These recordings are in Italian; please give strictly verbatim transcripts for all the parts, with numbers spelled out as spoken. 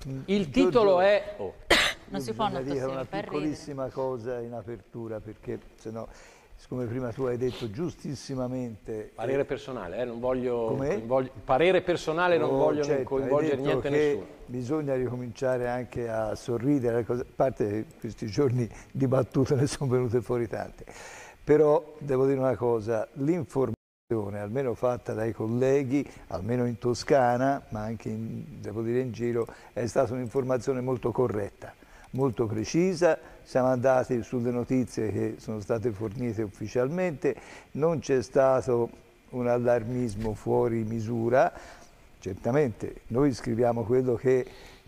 Il titolo è... Oh. Non si può non dire una per piccolissima ridere. cosa in apertura, perché se no, siccome prima tu hai detto giustissimamente... Parere personale, eh, non voglio... Come? Parere personale, non oh, voglio certo, coinvolgere niente che nessuno. Bisogna ricominciare anche a sorridere, a parte che questi giorni di battute ne sono venute fuori tante. Però devo dire una cosa, l'informazione almeno fatta dai colleghi, almeno in Toscana, ma anche in, devo dire in giro, è stata un'informazione molto corretta, molto precisa. Siamo andati sulle notizie che sono state fornite ufficialmente, non c'è stato un allarmismo fuori misura. Certamente noi scriviamo quello che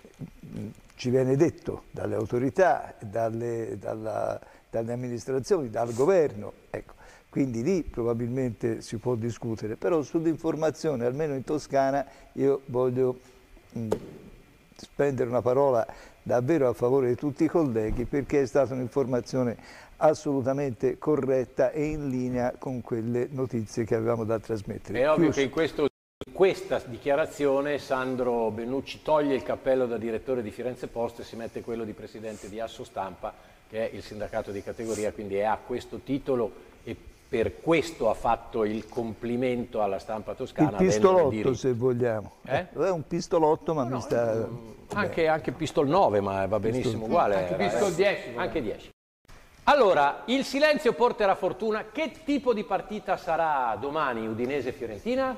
ci viene detto dalle autorità, dalle, dalla, dalle amministrazioni, dal governo, ecco. Quindi lì probabilmente si può discutere, però sull'informazione, almeno in Toscana, io voglio mh, spendere una parola davvero a favore di tutti i colleghi, perché è stata un'informazione assolutamente corretta e in linea con quelle notizie che avevamo da trasmettere. È ovvio Chiuso. che in questo, questa dichiarazione Sandro Bennucci toglie il cappello da direttore di Firenze Post e si mette quello di presidente di Asso Stampa, che è il sindacato di categoria, quindi è a questo titolo e per questo ha fatto il complimento alla stampa toscana. Il pistolotto, se vogliamo. Eh? È un pistolotto, ma no, mi sta... No, anche, anche pistol nove, ma va benissimo uguale. Anche era, pistol eh. dieci. Anche dieci. Allora, il silenzio porterà fortuna. Che tipo di partita sarà domani Udinese-Fiorentina?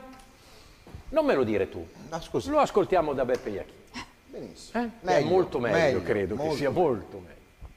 Non me lo dire tu. Ah, scusi. Lo ascoltiamo da Beppe Iachini. Benissimo. Eh? Meglio, è molto meglio, meglio, credo molto. che sia molto meglio.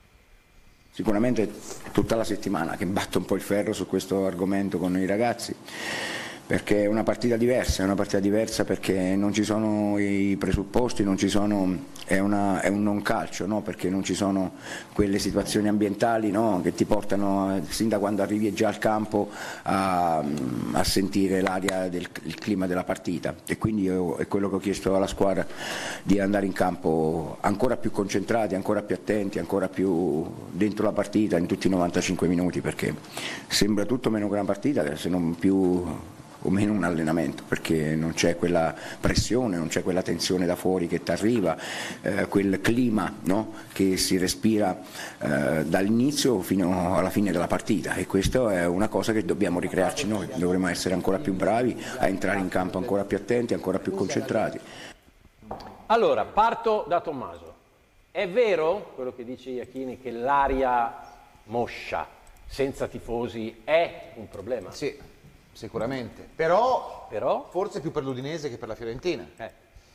Sicuramente tutta la settimana che batto un po' il ferro su questo argomento con i ragazzi, perché è una partita diversa, è una partita diversa perché non ci sono i presupposti, non ci sono, è, una, è un non calcio, no? Perché non ci sono quelle situazioni ambientali, no? Che ti portano, sin da quando arrivi già al campo, a, a sentire l'aria del il clima della partita, e quindi io, è quello che ho chiesto alla squadra, di andare in campo ancora più concentrati, ancora più attenti, ancora più dentro la partita in tutti i novantacinque minuti, perché sembra tutto meno che una partita, se non più o meno un allenamento, perché non c'è quella pressione, non c'è quella tensione da fuori che ti arriva, eh, quel clima, no? Che si respira eh, dall'inizio fino alla fine della partita, e questa è una cosa che dobbiamo ricrearci noi, dovremmo essere ancora più bravi a entrare in campo, ancora più attenti, ancora più concentrati. Allora, parto da Tommaso. È vero quello che dice Iachini, che l'aria moscia senza tifosi è un problema? Sì. Sicuramente, però, Però? forse più per l'Udinese che per la Fiorentina. Eh.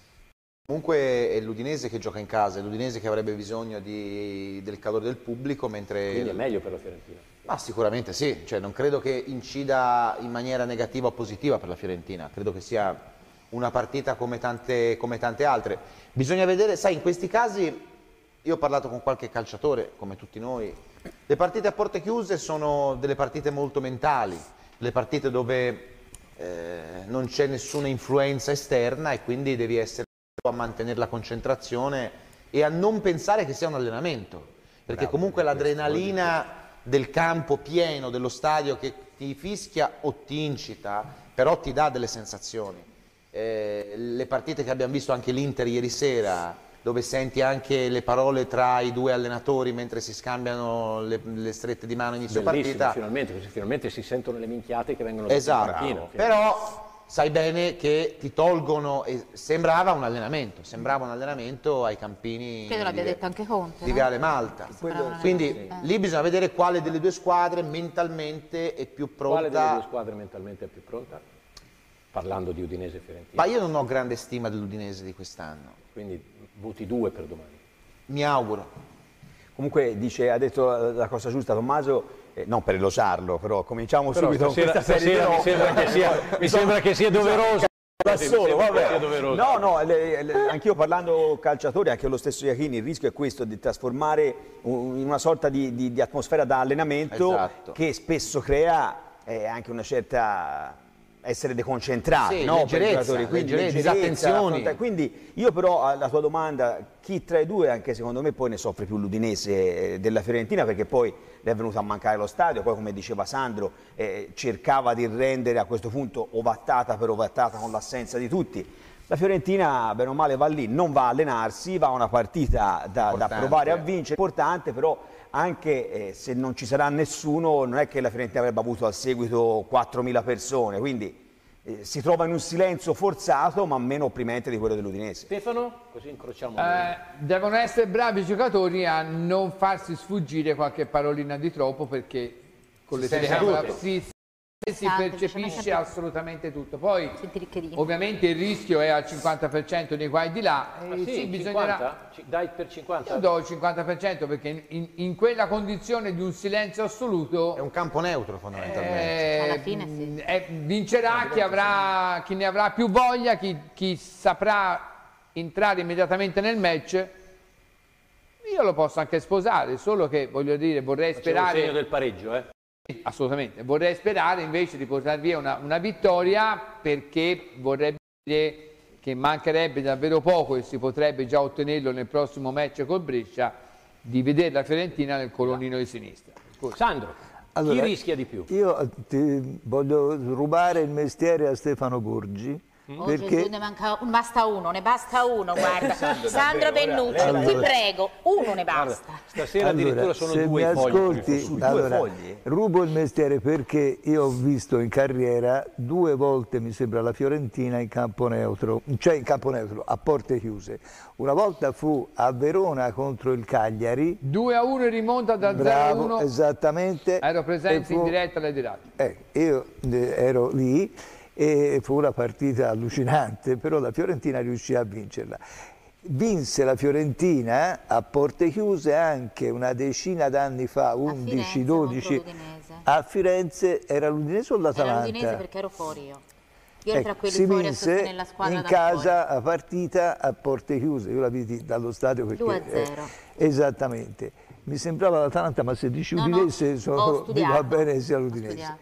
Comunque è l'Udinese che gioca in casa, è l'Udinese che avrebbe bisogno di, del calore del pubblico, mentre... Quindi è meglio per la Fiorentina? Ma sicuramente sì, cioè, non credo che incida in maniera negativa o positiva per la Fiorentina, credo che sia una partita come tante, come tante altre. Bisogna vedere, sai, in questi casi, io ho parlato con qualche calciatore, come tutti noi, le partite a porte chiuse sono delle partite molto mentali, le partite dove eh, non c'è nessuna influenza esterna, e quindi devi essere a mantenere la concentrazione e a non pensare che sia un allenamento, perché Bravo, comunque l'adrenalina del campo pieno, dello stadio che ti fischia o ti incita, però ti dà delle sensazioni. Eh, le partite che abbiamo visto, anche l'Inter ieri sera, dove senti anche le parole tra i due allenatori mentre si scambiano le, le strette di mano inizio Bellissimo, partita. finalmente, così finalmente si sentono le minchiate che vengono esatto, dal panchino. Però sai bene che ti tolgono, e sembrava un allenamento, sembrava un allenamento ai campini Credo l'abbia detto anche Conte, di no? Viale Malta. Quello, Quindi sì. lì bisogna vedere quale delle due squadre mentalmente è più pronta. Quale delle due squadre mentalmente è più pronta? Parlando di Udinese e Fiorentina. Ma io non ho grande stima dell'Udinese di quest'anno. Quindi voti due per domani. Mi auguro. Comunque dice, ha detto la cosa giusta Tommaso, eh, non per elosarlo, però cominciamo Però subito stasera, con questa serie stasera mi sembra che sia, mi sembra che sia doveroso. da solo, vabbè. Doveroso. No, no, le, le, anch'io parlando calciatori, anche lo stesso Iachini, il rischio è questo, di trasformare un, in una sorta di, di, di atmosfera da allenamento, esatto, che spesso crea eh, anche una certa... essere deconcentrati, sì, no? leggerezza, Per quindi leggerezza, disattenzioni. Quindi io però alla tua domanda, chi tra i due, anche secondo me poi ne soffre più l'Udinese della Fiorentina, perché poi le è venuto a mancare lo stadio, poi come diceva Sandro eh, cercava di rendere a questo punto ovattata per ovattata con l'assenza di tutti, La Fiorentina, bene o male, va lì, non va a allenarsi, va a una partita da, da provare a vincere, importante, però anche eh, se non ci sarà nessuno, non è che la Fiorentina avrebbe avuto al seguito quattromila persone, quindi eh, si trova in un silenzio forzato, ma meno opprimente di quello dell'Udinese. Stefano, così incrociamo. Eh, devono essere bravi i giocatori a non farsi sfuggire qualche parolina di troppo, perché con le telecamere si, si percepisce assolutamente tutto. Poi ovviamente il rischio è al cinquanta per cento nei guai di là. Ah, e sì, sì, bisognerà... cinquanta? Dai per cinquanta? Io do il cinquanta per cento perché in, in quella condizione di un silenzio assoluto È un campo neutro fondamentalmente. eh, Alla fine sì. eh, vincerà chi, avrà, chi ne avrà più voglia, chi, chi saprà entrare immediatamente nel match. Io lo posso anche sposare, solo che voglio dire, vorrei Facevo il sperare... segno del pareggio, eh? Assolutamente, vorrei sperare invece di portare via una, una vittoria, perché vorrei dire che mancherebbe davvero poco e si potrebbe già ottenerlo nel prossimo match col Brescia, di vedere la Fiorentina nel colonnino di sinistra. Sandro, Allora, chi rischia di più? Io ti voglio rubare il mestiere a Stefano Borgi. Oh Perché Gesù, ne manca un, basta uno, ne basta uno, guarda. Sandro, Sandro davvero, Bennucci, ora, ti allora. prego, uno ne Guarda, basta. stasera addirittura allora, sono se due mi i fogli. ascolti, su due allora, fogli. rubo il mestiere perché io ho visto in carriera due volte, mi sembra, la Fiorentina in campo neutro, cioè in campo neutro, a porte chiuse. Una volta fu a Verona contro il Cagliari. due a uno in rimonta da zero a Bravo, uno. esattamente. Ero presente E fu- in diretta alle dirette. Eh, io eh, ero lì e fu una partita allucinante, però la Fiorentina riuscì a vincerla. Vinse la Fiorentina a porte chiuse anche una decina d'anni fa, undici dodici, contro l'Udinese. a Firenze. Era l'Udinese o Era l'Atalanta? l'Udinese perché ero fuori io. Io ero Ecco, tra quelli si fuori a sostenere vinse la squadra in da casa a partita a porte chiuse, io la vidi dallo stadio perché due a zero. eh, esattamente, mi sembrava l'Atalanta, ma se dici No, no, Udinese ho sono, mi va studiato, bene sia ho l'Udinese. studiato.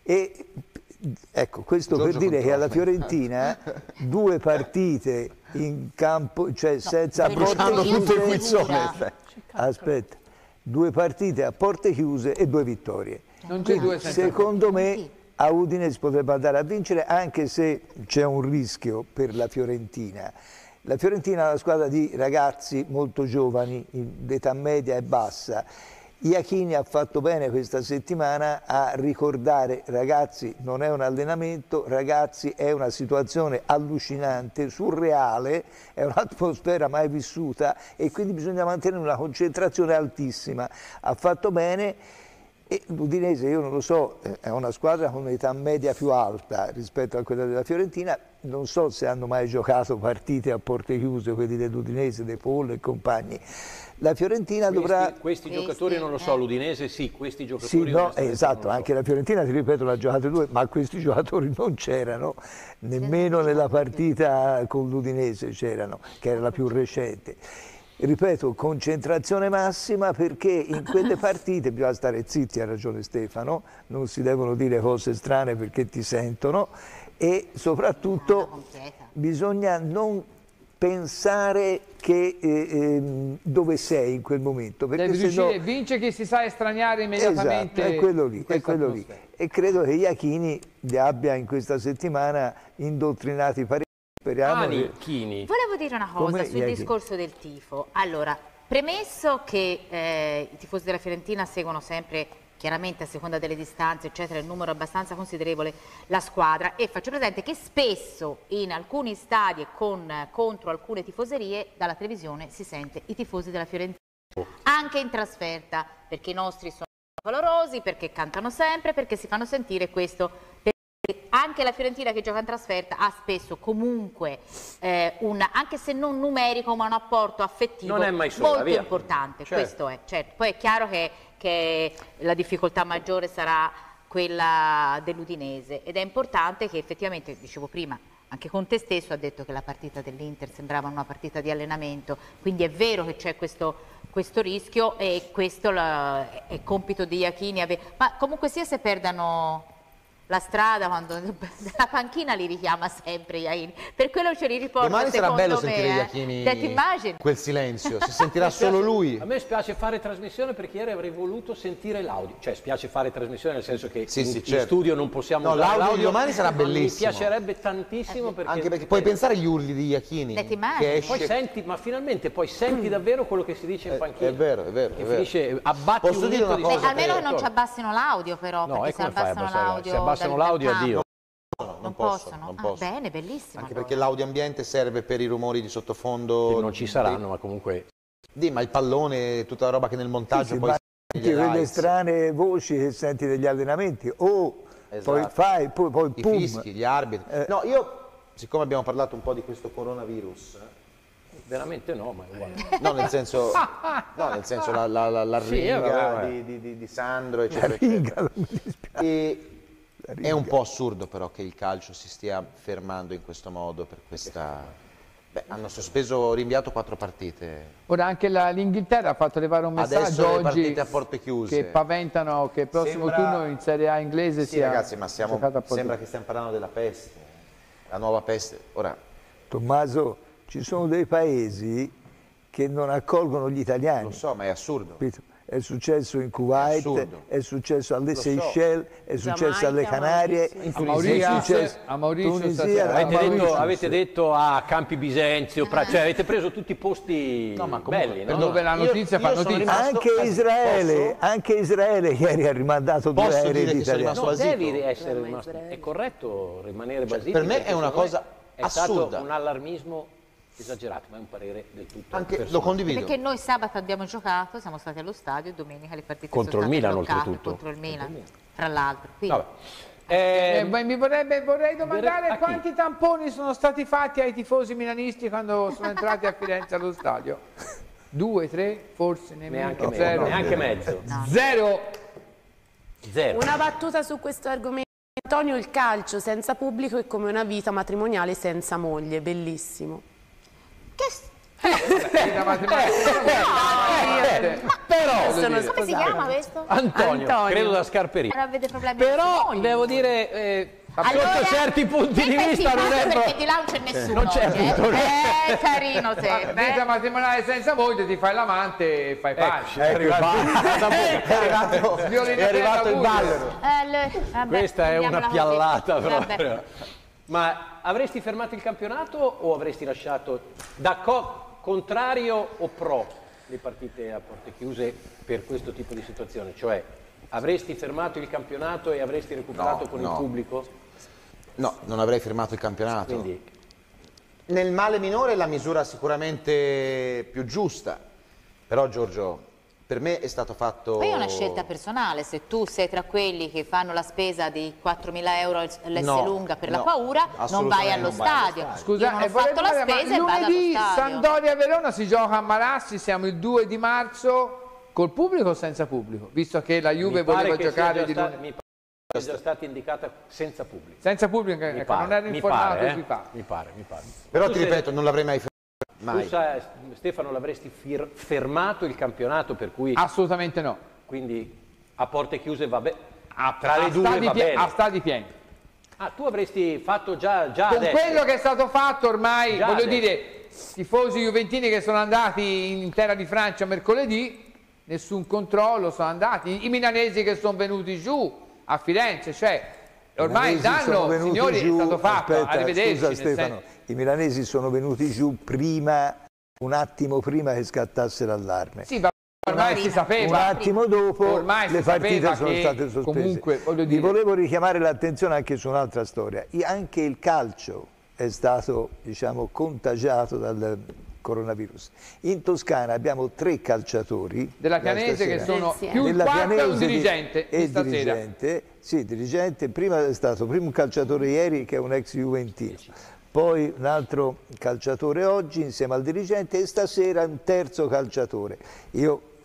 E ecco, questo Giorgio per dire che alla controlla. Fiorentina due partite in campo, cioè senza ve lo porte dico io, chiuse, sono sicura. aspetta, due partite a porte chiuse e due vittorie. Non c'è due senza Secondo me a Udinese potrebbe andare a vincere, anche se c'è un rischio per la Fiorentina. La Fiorentina è una squadra di ragazzi molto giovani, d'età media e bassa. Iachini ha fatto bene questa settimana a ricordare, ragazzi, non è un allenamento, ragazzi, è una situazione allucinante, surreale, è un'atmosfera mai vissuta e quindi bisogna mantenere una concentrazione altissima. Ha fatto bene. E l'Udinese, io non lo so, è una squadra con un'età media più alta rispetto a quella della Fiorentina, non so se hanno mai giocato partite a porte chiuse, quelli dell'Udinese, De Paul e compagni. La Fiorentina Questi, dovrà... questi Questi, giocatori non lo so, eh. l'Udinese sì, questi Sì, giocatori no, onestamente esatto, non lo so. anche la Fiorentina, ti ripeto, l'ha giocato due, ma questi giocatori non c'erano, nemmeno nella partita con l'Udinese c'erano, che era la più recente. Ripeto, concentrazione massima, perché in quelle partite bisogna stare zitti, ha ragione Stefano, non si devono dire cose strane perché ti sentono, e soprattutto bisogna non pensare che, eh, eh, dove sei in quel momento. Perché Devi se riuscire, no... vince chi si sa estraniare immediatamente. Esatto, è quello lì, in è questa quello lì. atmosfera. E credo che Iachini li abbia in questa settimana indottrinati parecchio. Speriamo che... Chini. Volevo dire una cosa Come sul Iachini? discorso del tifo. Allora, premesso che eh, i tifosi della Fiorentina seguono sempre, chiaramente a seconda delle distanze, eccetera, il numero abbastanza considerevole, la squadra, e faccio presente che spesso in alcuni stadi e con, contro alcune tifoserie dalla televisione si sente i tifosi della Fiorentina, anche in trasferta, perché i nostri sono valorosi, perché cantano sempre, perché si fanno sentire questo. Anche la Fiorentina che gioca in trasferta ha spesso comunque eh, un, anche se non numerico, ma un apporto affettivo Non è mai sola, molto via. importante. Certo. Questo è, certo. Poi è chiaro che, che la difficoltà maggiore sarà quella dell'Udinese, ed è importante che effettivamente, dicevo prima, anche con te stesso ha detto che la partita dell'Inter sembrava una partita di allenamento, quindi è vero che c'è questo, questo rischio, e questo la, è compito di Iachini. Ma comunque sia, se perdano la strada, quando la panchina li richiama sempre Iachini, per quello ce li riporta. Domani sarà bello me, sentire eh. Iachini, Te ti immagini? quel silenzio, si sentirà solo lui. A me spiace fare trasmissione perché ieri avrei voluto sentire l'audio, cioè spiace fare trasmissione nel senso che sì, in, sì, in certo. studio non possiamo no, usare l'audio domani sarà bellissimo. Mi piacerebbe tantissimo perché... Anche perché puoi pensare agli urli di Iachini Te ti immagini? che esce... Poi senti, ma finalmente poi senti davvero quello che si dice in panchina. È vero, è vero. Che è vero. finisce, abbatti Posso un dire dito una di cosa? Eh, almeno che non ci direttore. abbassino l'audio però, No, perché e se come fai a abbassano abbassare? l'audio... Se abbassano dal- l'audio, dal addio. campo. Non Non possono, possono? non Ah, possono. bene, bellissimo. Anche allora. perché l'audio ambiente serve per i rumori di sottofondo. Che non ci saranno, ma comunque... Sì, ma il pallone, tutta la roba che nel montaggio Sì, poi... ma si- anche quelle strane voci che senti degli allenamenti, o Esatto. poi fai, poi, poi I pum. fischi, gli arbitri. Eh. No, io, siccome abbiamo parlato un po' di questo coronavirus... Veramente no, ma è uguale. No, nel senso, no, nel senso la, la, la, la Sì, ringa eh, vabbè, di, di, di, di Sandro, La eccetera, ringa, eccetera. non mi dispiace. E La è ringa. un po' assurdo però che il calcio si stia fermando in questo modo per questa... Beh, hanno sospeso, rinviato quattro partite. Ora anche la- l'Inghilterra ha fatto levare un messaggio Adesso le oggi partite a porte chiuse. che paventano che il prossimo Sembra- turno in Serie A inglese Sì, sia ragazzi, ma siamo, giocato a porte sembra chiuse. che stiamo parlando della peste, la nuova peste. Ora, Tommaso, ci sono dei paesi che non accolgono gli italiani. lo so, ma è assurdo. Capito? È successo in È Kuwait, assurdo. è successo alle so. Seychelles, è successo Giamaica, alle Canarie, Mauritius. A Mauritius, è successo a Mauritius Tunisia, stasera. a Avete detto, Mauritius. avete detto a Campi Bisenzio, pra- cioè avete preso tutti i posti No, ma comunque, belli, no? perdona, Dove la io- notizia io fa sono notizia. rimasto- Anche Posso? Israele, anche Israele ieri ha rimandato due Posso aerei dire di che sono italiani. rimasto Non basito? devi essere Mamma rimasto, Israele. è corretto rimanere basiti. per me perché è una secondo me cosa è assurda. stato un allarmismo esagerato, ma è un parere del tutto Anche, lo personale. condivido. Perché noi sabato abbiamo giocato, siamo stati allo stadio e domenica le partite Contro sono il state Milan, bloccate, oltretutto. contro il Milan, tra l'altro. Quindi, Vabbè. Eh, Eh, ma mi vorrebbe, vorrei domandare a chi? quanti tamponi sono stati fatti ai tifosi milanisti quando sono entrati a Firenze allo stadio? Due, tre, forse nemmeno neanche, mezzo, zero. neanche mezzo. Zero. Zero. Una battuta su questo argomento. Antonio, il calcio senza pubblico è come una vita matrimoniale senza moglie, bellissimo. La matematica. Però, Sono come si sposata. chiama questo? Antonio, Antonio. credo da Scarperini. Non avete problemi Però con i devo dire, eh, Allora, sotto certi punti di te sei vista non è simpatico pro- perché di là non c'è nessuno. non c'è oggi, eh. tutto. Eh, carino sempre. Vita matrimoniale senza moglie, ti fai l'amante e fai pace. è arrivato, è arrivato, Violino è arrivato il Buio. ballero. Eh, le- vabbè, Questa è andiamola una così. piallata Vabbè. proprio. Ma avresti fermato il campionato o avresti lasciato da co- contrario o pro le partite a porte chiuse per questo tipo di situazione? Cioè avresti fermato il campionato e avresti recuperato No, con no. il pubblico? No, non avrei firmato il campionato. Quindi Nel male minore è la misura sicuramente più giusta, però Giorgio, per me è stato fatto... Poi è una scelta personale, se tu sei tra quelli che fanno la spesa di quattromila euro all'S No, lunga per no, la paura, non assolutamente vai allo non vai allo stadio. stadio. Scusa, Io non ho e vorrei fatto la parlare, ma spesa e vado allo lunedì stadio. Sampdoria-Verona si gioca a Marassi, siamo il due di marzo, col pubblico o senza pubblico? Visto che la Juve mi pare voleva che sia giocare già di sta- lunedì. mi pare che sia già stata indicata senza pubblico. Senza pubblico, Mi ecco, pare, non ero mi informato pare, eh. sui fatti. mi pare, mi pare. Però Tu ti sei- ripeto, non l'avrei mai fermato. Tu Mai. sai, Stefano, l'avresti fir- fermato il campionato, per cui Assolutamente no. quindi a porte chiuse va bene. Tra A le due stadi va pie- bene. a stadi pieni. Ah, tu avresti fatto già, già Con adesso. quello che è stato fatto ormai, Già voglio adesso. dire, tifosi juventini che sono andati in terra di Francia mercoledì, nessun controllo, sono andati. I milanesi che sono venuti giù a Firenze, cioè ormai il milanesi sono danno, venuti signori, giù- è stato fatto. aspetta, Arrivederci. scusa nel Stefano, senso- i milanesi sono venuti giù prima, un attimo prima che scattasse l'allarme. Sì, ma ormai si Un sapeva. attimo dopo Ormai si le partite sapeva sono che state sospese. comunque, voglio Vi dire- volevo richiamare l'attenzione anche su un'altra storia. I- Anche il calcio è stato, diciamo, contagiato dal coronavirus. In Toscana abbiamo tre calciatori Della da Pianese che stasera. sono Insieme. più il Della quarto e un Pianese di- dirigente di e stasera. dirigente, sì, dirigente, prima è stato prima un calciatore ieri che è un ex juventino, poi un altro calciatore oggi insieme al dirigente e stasera un terzo calciatore. Io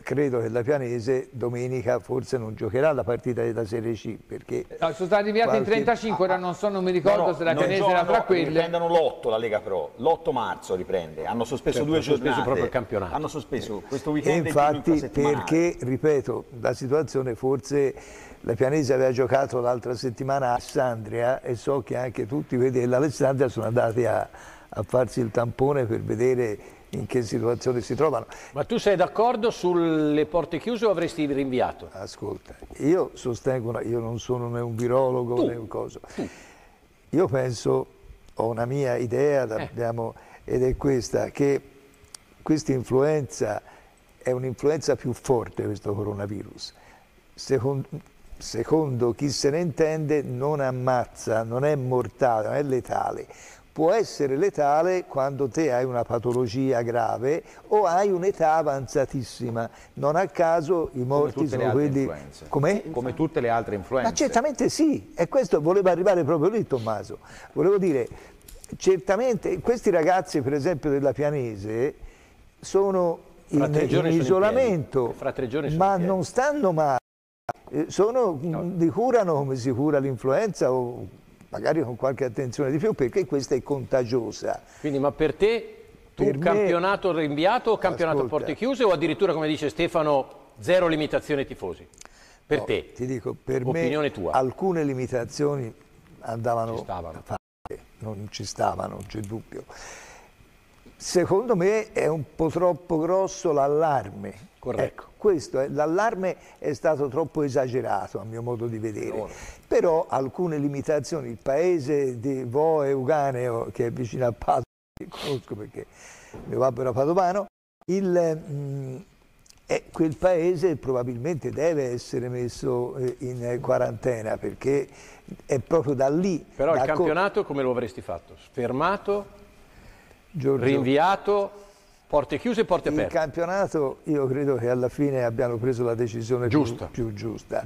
credo che la Pianese domenica forse non giocherà la partita della Serie C, perché no, sono stati inviati qualche... in trentacinque, ora non so, non mi ricordo no, no, se la Pianese era tra quelle. Riprendono l'otto la Lega Pro, l'otto marzo riprende, hanno sospeso certo, due giornate, sospeso proprio il campionato. Hanno sospeso questo weekend. E infatti perché, ripeto, la situazione forse la Pianese aveva giocato l'altra settimana a Alessandria e so che anche tutti quelli dell'Alessandria sono andati a, a farsi il tampone per vedere in che situazione si trovano. Ma tu sei d'accordo sulle porte chiuse o avresti rinviato? Ascolta, io sostengo, io non sono né un virologo tu, né un coso. Tu. Io penso, ho una mia idea eh. abbiamo, ed è questa, che questa influenza è un'influenza più forte, questo coronavirus. Secondo, secondo chi se ne intende non ammazza, non è mortale, non è letale. Può essere letale quando te hai una patologia grave o hai un'età avanzatissima. Non a caso i morti sono quelli... Come? Come tutte le altre influenze. Ma certamente sì, e questo voleva arrivare proprio lì, Tommaso. Volevo dire, certamente questi ragazzi, per esempio della Pianese, sono in, in isolamento, in ma non stanno male. Sono, no. Li curano come si cura l'influenza o... magari con qualche attenzione di più, perché questa è contagiosa. Quindi, ma per te, tu per campionato me, rinviato o campionato ascolta, a porte chiuse o addirittura, come dice Stefano, zero limitazioni tifosi? Per no, te, ti dico, per opinione me, tua. Alcune limitazioni andavano ci stavano. fatte, non ci stavano, non c'è dubbio. Secondo me è un po' troppo grosso l'allarme. Corretto. Ecco, l'allarme è stato troppo esagerato a mio modo di vedere, no. Però alcune limitazioni, il paese di Vo Euganeo, che è vicino a Padova, che conosco perché mio babbo era padovano, il, mh, eh, quel paese probabilmente deve essere messo eh, in quarantena, perché è proprio da lì. Però da il campionato come lo avresti fatto? Fermato, Giorgio, rinviato? Porte chiuse e porte aperte. Il campionato io credo che alla fine abbiano preso la decisione giusta. Più, più giusta.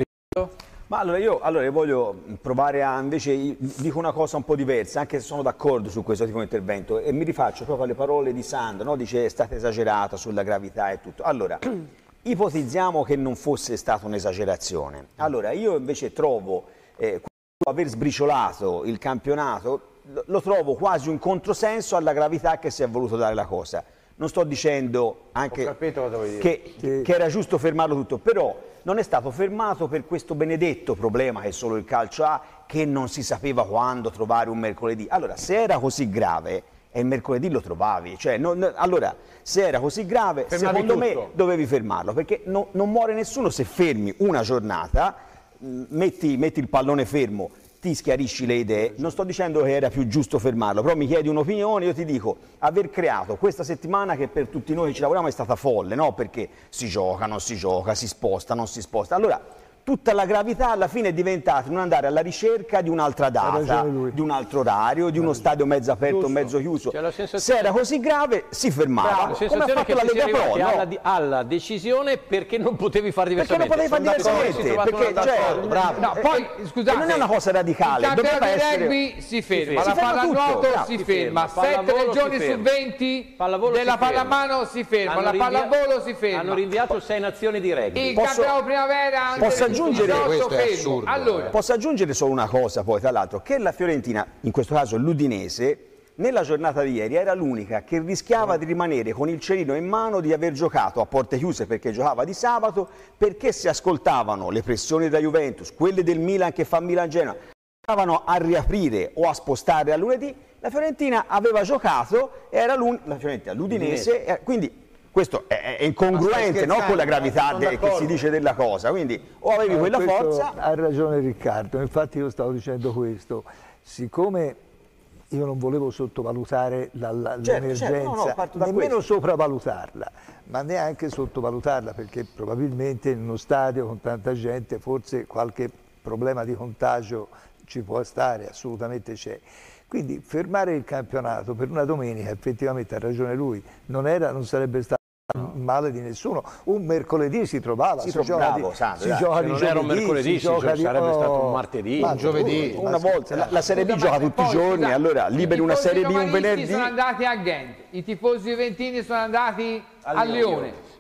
Ma allora io, allora io voglio provare a, invece, dico una cosa un po' diversa, anche se sono d'accordo su questo tipo di intervento, e mi rifaccio proprio alle parole di Sandro, no? Dice è stata esagerata sulla gravità e tutto. Allora, ipotizziamo che non fosse stata un'esagerazione. Allora, io invece trovo, eh, aver sbriciolato il campionato, lo trovo quasi un controsenso alla gravità che si è voluto dare la cosa. Non sto dicendo anche che, che era giusto fermarlo tutto, però non è stato fermato per questo benedetto problema che solo il calcio ha, che non si sapeva quando trovare un mercoledì. Allora, se era così grave, e il mercoledì lo trovavi, cioè, non, allora, se era così grave, fermavi secondo tutto. Me dovevi fermarlo, perché no, non muore nessuno se fermi una giornata, metti, metti il pallone fermo, ti schiarisci le idee. Non sto dicendo che era più giusto fermarlo, però mi chiedi un'opinione, io ti dico, aver creato questa settimana che per tutti noi che ci lavoriamo è stata folle, no? Perché si gioca, non si gioca, si sposta, non si sposta. Allora, tutta la gravità alla fine è diventata non andare alla ricerca di un'altra data, di un altro orario, di uno stadio mezzo aperto o mezzo chiuso. Se era così grave si fermava, come ha fatto la Lega Pro, no? alla, alla decisione perché non potevi fare diversamente. Perché non potevi fare diversamente, perché, cioè, bravo. No, poi, scusate, non è una cosa radicale. Il campionato di essere... rugby si ferma, si la ferma pallanuoto tutto, si ferma, sette regioni su venti della pallamano si ferma, la pallavolo si ferma. Hanno rinviato sei nazioni di rugby. Il campionato primavera posso aggiungere assurdo. Allora, posso aggiungere solo una cosa poi, tra l'altro, che la Fiorentina, in questo caso l'Udinese, nella giornata di ieri era l'unica che rischiava di rimanere con il cerino in mano di aver giocato a porte chiuse perché giocava di sabato, perché si ascoltavano le pressioni da Juventus, quelle del Milan che fa Milan-Genoa, stavano a riaprire o a spostare a lunedì, la Fiorentina aveva giocato, era l'Udinese, eh, quindi... Questo è, è incongruente, no, con la gravità de, che si dice della cosa, quindi o avevi eh, quella forza... Ha ragione Riccardo, infatti io stavo dicendo questo, siccome io non volevo sottovalutare l'emergenza, certo, certo, no, no, nemmeno questo. sopravvalutarla, ma neanche sottovalutarla, perché probabilmente in uno stadio con tanta gente forse qualche problema di contagio ci può stare, assolutamente c'è. Quindi fermare il campionato per una domenica, effettivamente ha ragione lui, non, era, non sarebbe stato male di nessuno. Un mercoledì si trovava, si, si gioca bravo, di, Sandro, si gioca di non giovedì, era un mercoledì, si gioca si sarebbe di, oh, stato un martedì, un giovedì. Una volta, la, la Serie B gioca tutti i giorni, scusa, allora liberi una Serie B un venerdì. I tifosi sono andati a Ghent, i tifosi juventini sono andati a Lione.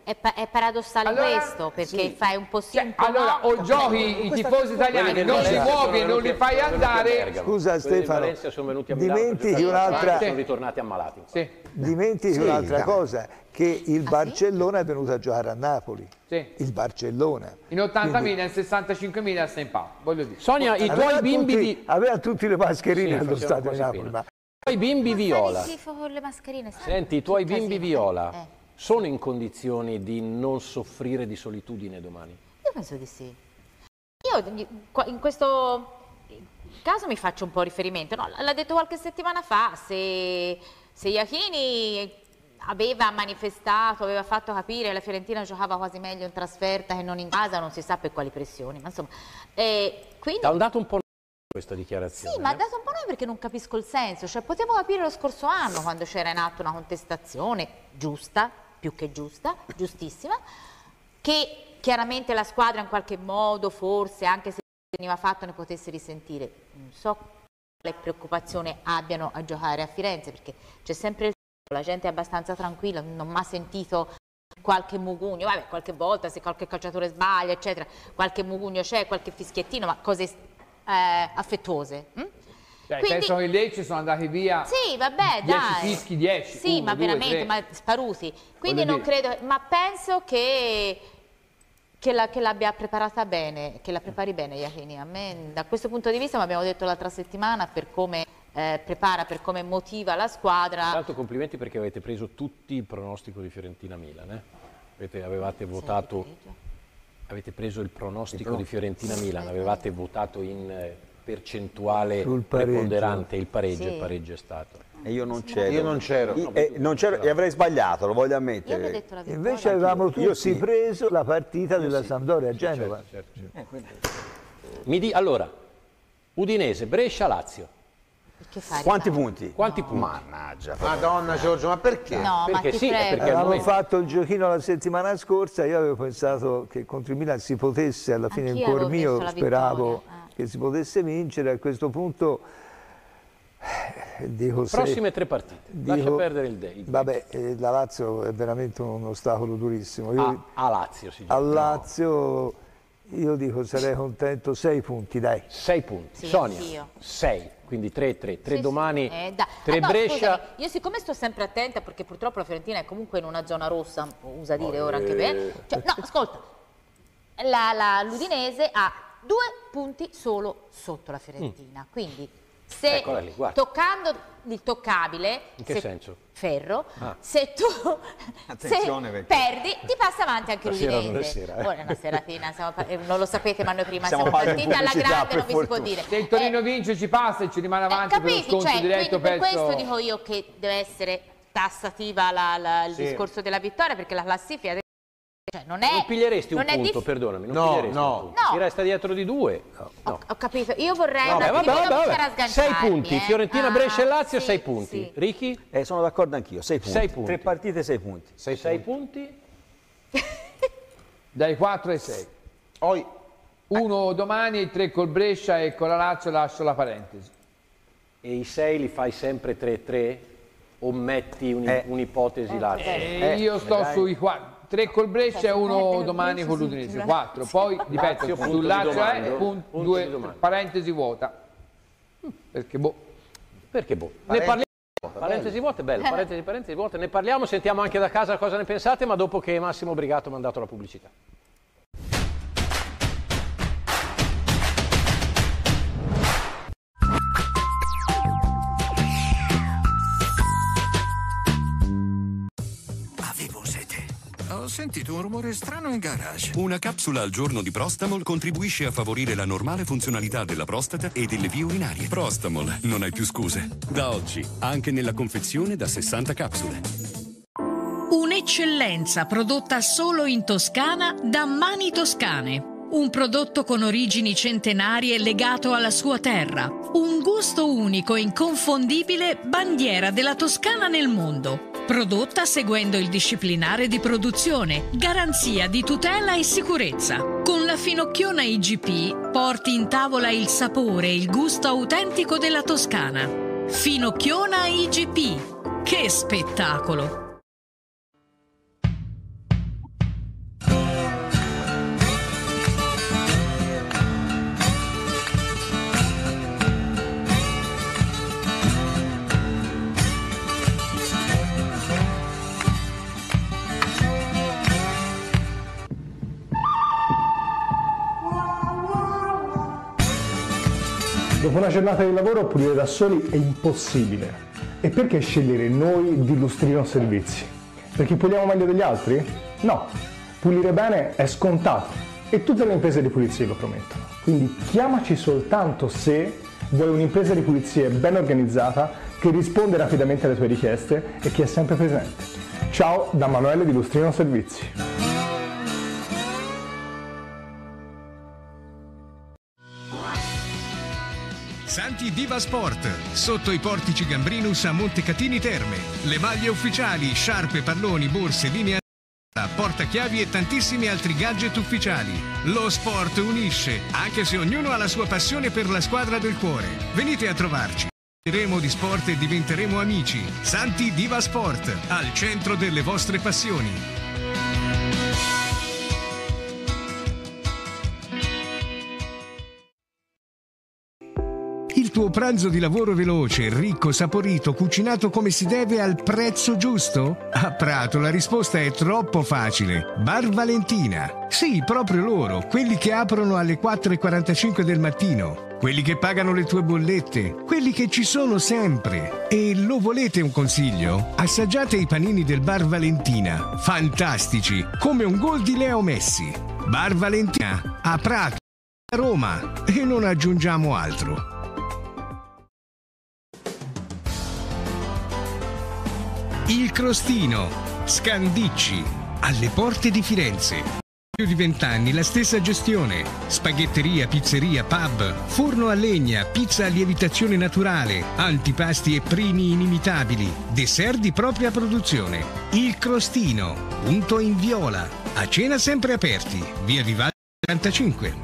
È, pa è paradossale allora, questo, perché sì. fai un po' sì, un po' allora no. o giochi i tifosi italiani, non li muovi e non li fai andare. Scusa Stefano, sono venuti a Milano, dimentichi un'altra, sono ritornati ammalati. Sì. Dimentichi Sì, un'altra dai. cosa, che il Ah, Barcellona sì? è venuto a giocare a Napoli. Sì. Il Barcellona. In ottantamila, in sessantacinquemila a Saint Paolo, voglio dire. Sonia, i tuoi Aveva bimbi tutti, di... aveva tutti le mascherine Sì, allo facevano stadio di quasi Napoli. pena. Ma... I tuoi bimbi viola. Fai schifo con le mascherine, sai? Senti, i tuoi Che bimbi casino. viola Eh. sono in condizioni di non soffrire di solitudine domani? Io penso di sì. Io in questo caso mi faccio un po' riferimento, no, l'ha detto qualche settimana fa, se, se Iachini aveva manifestato, aveva fatto capire che la Fiorentina giocava quasi meglio in trasferta che non in casa, non si sa per quali pressioni, ma insomma... Eh, quindi... Ha dato un po' questa dichiarazione. Sì, ma ha dato un po' noi perché non capisco il senso, cioè potevo capire lo scorso anno quando c'era in atto una contestazione giusta, più che giusta, giustissima, che chiaramente la squadra in qualche modo, forse anche se veniva fatto, ne potesse risentire. Non so quale preoccupazione abbiano a giocare a Firenze, perché c'è sempre il la gente è abbastanza tranquilla, non mi ha sentito qualche mugugno, vabbè, qualche volta se qualche calciatore sbaglia, eccetera, qualche mugugno c'è, qualche fischiettino, ma cose eh, affettuose. Hm? Cioè, Quindi, penso che i Lecce sono andati via. sì, vabbè, dieci dai. fischi, dieci. Sì, uno, ma due, veramente, tre. ma sparuti. Quindi Voglio non dire. credo, ma penso che, che, la, che l'abbia preparata bene, che la prepari bene Iachini. A me, da questo punto di vista, come abbiamo detto l'altra settimana, per come eh, prepara, per come motiva la squadra. Tra l'altro complimenti perché avete preso tutti il pronostico di Fiorentina-Milan. Eh? Avete, avevate votato, avete preso il pronostico di Fiorentina-Milan, avevate votato in eh, percentuale Sul pareggio. preponderante il pareggio, Sì. il pareggio è stato. E io non c'ero. Io non c'ero. I- eh, non c'ero e avrei sbagliato, lo voglio Io avevo ammettere. detto la vittoria. Invece avevamo tutti Io sì. preso la partita della Sampdoria a Genova. Certo, certo. Mi di, allora, Udinese, Brescia, Lazio. Che fai, Quanti rifai? punti? Quanti punti? Mannaggia. Madonna Giorgio, ma perché? No, ma Perché ti sì, è prego. perché al Avevamo momento- fatto il giochino la settimana scorsa, io avevo pensato che contro il Milan si potesse, alla fine in Anch'io cuor avevo mio messo la speravo vittoria, eh. che si potesse vincere, a questo punto eh, dico se- Prossime tre partite. Lascia dico- perdere il day. Vabbè, eh, la Lazio è veramente un ostacolo durissimo. Io, A, a Lazio si gioca. al Lazio io dico sarei contento, sei punti dai. Sei punti. Sì, Sonia, anch'io. sei. Quindi tre tre. Tre Sì, domani, sì, eh, da- tre Ah, no, Brescia. scusami, io siccome sto sempre attenta, perché purtroppo la Fiorentina è comunque in una zona rossa, usa dire ora anche me. Cioè, no, ascolta, la- la- l'Udinese ha due punti solo sotto la Fiorentina, quindi se Eccola lì, guarda. toccando il toccabile, In che se- senso? ferro, Ah. se tu Attenzione, se perché- perdi ti passa avanti anche Stasera non è l'Udinese. sera, eh. Ora è una seratina, siamo pa- eh, non lo sapete, ma noi prima Siamo siamo, fatti in partiti alla pubblicità, grande, per non vi si può fortuna. dire. Se il Torino Eh, vince ci passa e ci rimane eh, avanti per lo capiti? scontro Cioè, diretto quindi per verso... questo dico io che deve essere tassativa la- la- il Sì. discorso della vittoria, perché la classifica cioè, non è Non piglieresti un non è punto, dif- perdonami. Non No, piglieresti no. un punto. No. Ti resta dietro di due. No. Ho, ho capito, io vorrei Vabbè, un vabbè, attimino vabbè, cominciare a vabbè. sganciarmi. Sei punti. eh. Fiorentina, Ah, Brescia e Lazio, sì, sei punti. sì. Ricky? Eh, sono d'accordo anch'io, sei punti. Sei punti. Tre partite, sei punti. Sei, sei punti. Dai quattro ai sei. Poi Uno domani e tre col Brescia e con la Lazio lascio la parentesi. E i sei li fai sempre tre tre? O metti un- Eh. un'ipotesi là? E io sto sui quattro. Tre col Brescia e uno domani con l'Udinese. Quattro. Poi, ripeto, Lazio, punto sul di Lazio è domando, pun- punto di due domando. parentesi vuota. Perché boh. Perché boh? Ne parliamo. Parentesi vuote, bello. Parentesi, parentesi vuote. Ne parliamo, sentiamo anche da casa cosa ne pensate, ma dopo che Massimo Brigato ha mandato la pubblicità. Avevo sete. Ho sentito un rumore strano in garage. Una capsula al giorno di Prostamol contribuisce a favorire la normale funzionalità della prostata e delle vie urinarie. Prostamol, non hai più scuse. Da oggi, anche nella confezione da sessanta capsule. Un'eccellenza prodotta solo in Toscana da Mani Toscane. Un prodotto con origini centenarie legato alla sua terra. Un gusto unico e inconfondibile, bandiera della Toscana nel mondo. Prodotta seguendo il disciplinare di produzione, garanzia di tutela e sicurezza. Con la finocchiona I G P porti in tavola il sapore e il gusto autentico della Toscana. Finocchiona I G P. Che spettacolo! Dopo una giornata di lavoro pulire da soli è impossibile. E perché scegliere noi di Lustrino Servizi? Perché puliamo meglio degli altri? No, pulire bene è scontato e tutte le imprese di pulizia lo promettono. Quindi chiamaci soltanto se vuoi un'impresa di pulizie ben organizzata che risponde rapidamente alle tue richieste e che è sempre presente. Ciao da Manuele di Lustrino Servizi. Santi Diva Sport, sotto i portici Gambrinus a Montecatini Terme. Le maglie ufficiali, sciarpe, palloni, borse, linee portachiavi e tantissimi altri gadget ufficiali. Lo sport unisce, anche se ognuno ha la sua passione per la squadra del cuore. Venite a trovarci. Parleremo di sport e diventeremo amici. Santi Diva Sport, al centro delle vostre passioni. Il tuo pranzo di lavoro veloce, ricco, saporito, cucinato come si deve al prezzo giusto? A Prato la risposta è troppo facile. Bar Valentina. Sì, proprio loro, quelli che aprono alle quattro e quarantacinque del mattino. Quelli che pagano le tue bollette, quelli che ci sono sempre. E lo volete un consiglio? Assaggiate i panini del Bar Valentina. Fantastici, come un gol di Leo Messi. Bar Valentina, a Prato, a Roma. E non aggiungiamo altro. Il Crostino, Scandicci, alle porte di Firenze. Più di vent'anni la stessa gestione. Spaghetteria, pizzeria, pub, forno a legna, pizza a lievitazione naturale, antipasti e primi inimitabili, dessert di propria produzione. Il Crostino, punto in Viola, a cena sempre aperti, via Vivaldi quarantacinque.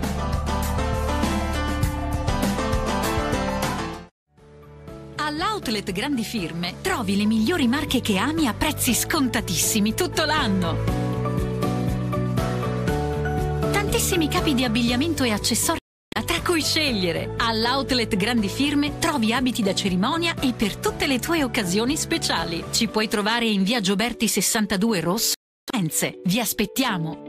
All'Outlet Grandi Firme trovi le migliori marche che ami a prezzi scontatissimi tutto l'anno. Tantissimi capi di abbigliamento e accessori tra cui scegliere. All'Outlet Grandi Firme trovi abiti da cerimonia e per tutte le tue occasioni speciali. Ci puoi trovare in via Gioberti sessantadue Rosso, Firenze. Vi aspettiamo!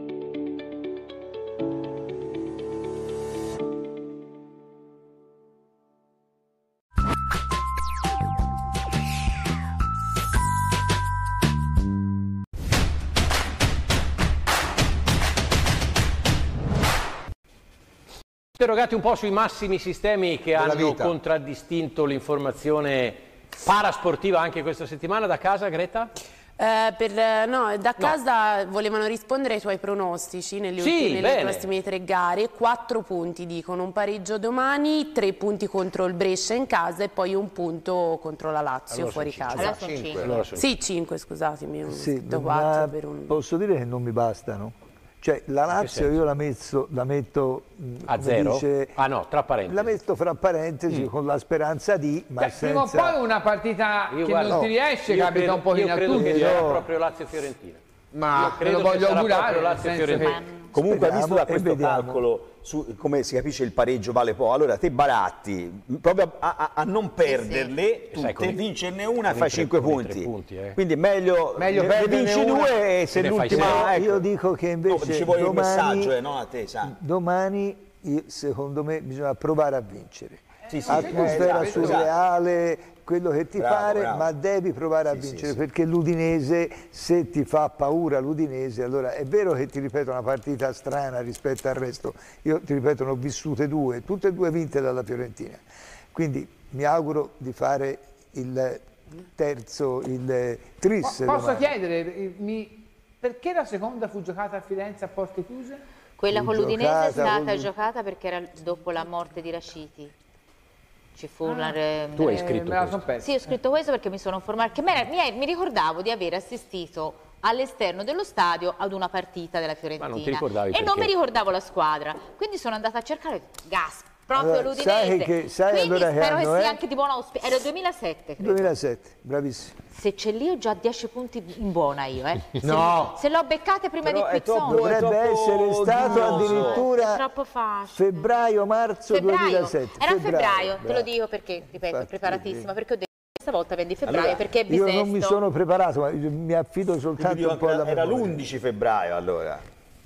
Interrogati un po' sui massimi sistemi che Della hanno vita. contraddistinto l'informazione parasportiva anche questa settimana. Da casa, Greta? Eh, per, no, da No. casa volevano rispondere ai tuoi pronostici nelle, Sì, ultime, nelle bene. prossime tre gare. Quattro punti dicono, un pareggio domani, tre punti contro il Brescia in casa e poi un punto contro la Lazio Allora fuori sono casa. Allora sono cinque. Allora sono Sì, cinque, scusatemi, un Sì, do ma quattro per un... posso dire che non mi bastano. Cioè, la Lazio senso? io la, mezzo, la metto mh, A come zero? dice- Ah no, tra parentesi. la metto fra parentesi Mm. con la speranza di, ma Cioè, prima o senza... poi una partita Io che guarda, non ti no, riesce io capita credo- un pochino Io a credo tutti. che sarà no. proprio Lazio-Fiorentina. Ma Io credo te lo che voglio sarà augurare, proprio nel senso Lazio-Fiorentina. che- Comunque, Speriamo visto da e questo vediamo. calcolo, su come si capisce il pareggio vale poco, allora te baratti proprio a, a- a non perderle Sai, con tutte, i- vincerne una e con fai i tre- cinque con i punti. tre punti, eh. Quindi meglio, Meglio ne, ne perderne vinci una due e se e ne fai l'ultima... sei. Ecco. Io dico che No, invece dicevo il domani, messaggio, eh, no a te, sa. domani io- secondo me bisogna provare a vincere. Sì, sì, Atmosfera esatto, surreale, quello che ti Bravo, pare, bravo. ma devi provare a Sì, sì, vincere sì. perché l'Udinese, se ti fa paura l'Udinese, allora è vero che ti ripeto una partita strana rispetto al resto, io ti ripeto ne ho vissute due, tutte e due vinte dalla Fiorentina, quindi mi auguro di fare il terzo, il tris. Po- Posso domani. chiedere, eh, mi- perché la seconda fu giocata a Firenze a porte chiuse? Quella Fu con l'Udinese è giocata stata con- giocata perché era dopo la morte di Rashidi. Ci fu una... Tu hai Eh, scritto me la questo. son persa. Sì, ho scritto questo perché mi sono informata, che mi, mi, mi ricordavo di aver assistito all'esterno dello stadio ad una partita della Fiorentina Ma non ti ricordavi e non perché? mi ricordavo la squadra, quindi sono andata a cercare gas, proprio Allora, l'Udinese. sai che- sai quindi allora che spero che anno sia è? anche di buon auspicio. Era il duemilasette, credo. duemilasette, bravissimo. Se c'è lì ho già dieci punti in buona io, eh. Se, No. se l'ho beccate prima Però di è troppo- Quizzone. è Dovrebbe troppo essere stato dubbioso. È addirittura troppo facile. febbraio-marzo Febbraio, duemilasette. era febbraio, te lo bravo. dico perché, ripeto, Infatti, preparatissima, sì. perché ho detto questa volta vendi febbraio, Allora, perché è Io bisesto. non mi sono preparato, ma mi affido Quindi soltanto dico, un po' alla era memoria. l'undici febbraio allora.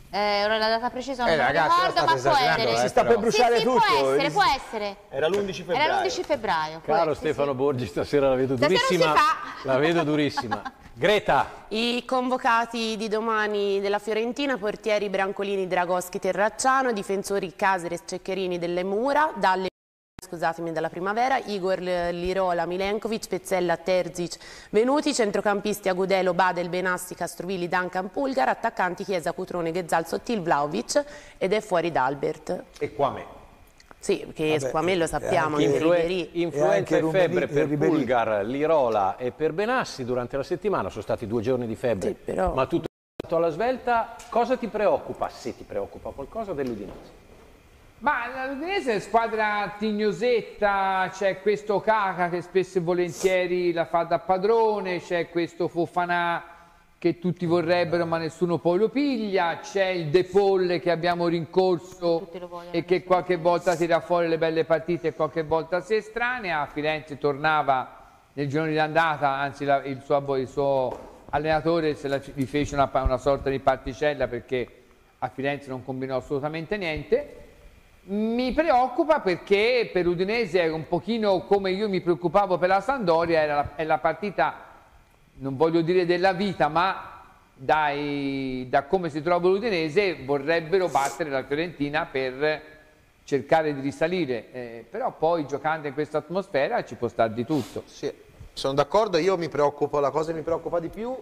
Eh, ora la data precisa non Eh, me la ragazzi, ricordo, ora ma state può esagerando, essere. eh, Si sta per bruciare sì, sì, tutto. può essere, può essere. Era l'undici febbraio. Era l'undici febbraio. può Caro essere, Stefano sì. Borgi, stasera la vedo Stasera durissima. non si fa. La vedo durissima. Greta. I convocati di domani della Fiorentina: portieri Brancolini, Dragoschi, Terracciano, difensori Caceres, Ceccherini, Delle Mura, dalle scusatemi dalla Primavera, Igor Lirola, Milenkovic, Pezzella, Terzic, Venuti, centrocampisti Agudelo, Badel, Benassi, Castrovilli, Duncan, Pulgar, attaccanti Chiesa, Cutrone, Ghezzal, Sottil, Vlahovic, ed è fuori D'Albert. E qua me. Sì, che Squamé lo sappiamo, Anche che influe- Ribéry. influenza E e, anche febbre Ribéry- per Ribéry. Pulgar, Lirola e per Benassi durante la settimana. Sono stati due giorni di febbre, Sì, però- ma tutto è stato alla svelta. Cosa ti preoccupa, se ti preoccupa qualcosa, dell'Udinese? Ma l'Udinese è squadra tignosetta, c'è questo Caca che spesso e volentieri la fa da padrone, c'è questo Fofanà che tutti vorrebbero ma nessuno poi lo piglia, c'è il De Paul che abbiamo rincorso Tutti lo vogliono, e che qualche volta tira fuori le belle partite e qualche volta si estranea. A Firenze tornava nel giorno di andata, anzi la- il, suo, il suo allenatore se la, gli fece una, una sorta di particella perché a Firenze non combinò assolutamente niente. Mi preoccupa perché per l'Udinese è un pochino come io mi preoccupavo per la Sampdoria, era la, è la partita, non voglio dire della vita, ma dai, da come si trova l'Udinese vorrebbero battere la Fiorentina per cercare di risalire, eh, però poi giocando in questa atmosfera ci può stare di tutto. Sì, sono d'accordo, io mi preoccupo, la cosa che mi preoccupa di più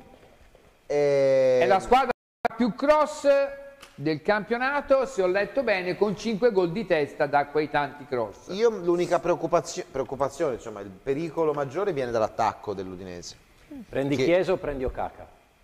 è... È la squadra più cross del campionato, se ho letto bene, con cinque gol di testa da quei tanti cross. Io l'unica preoccupazio- preoccupazione, insomma, il pericolo maggiore viene dall'attacco dell'Udinese. Prendi Che- Chiesa o prendi Okaka?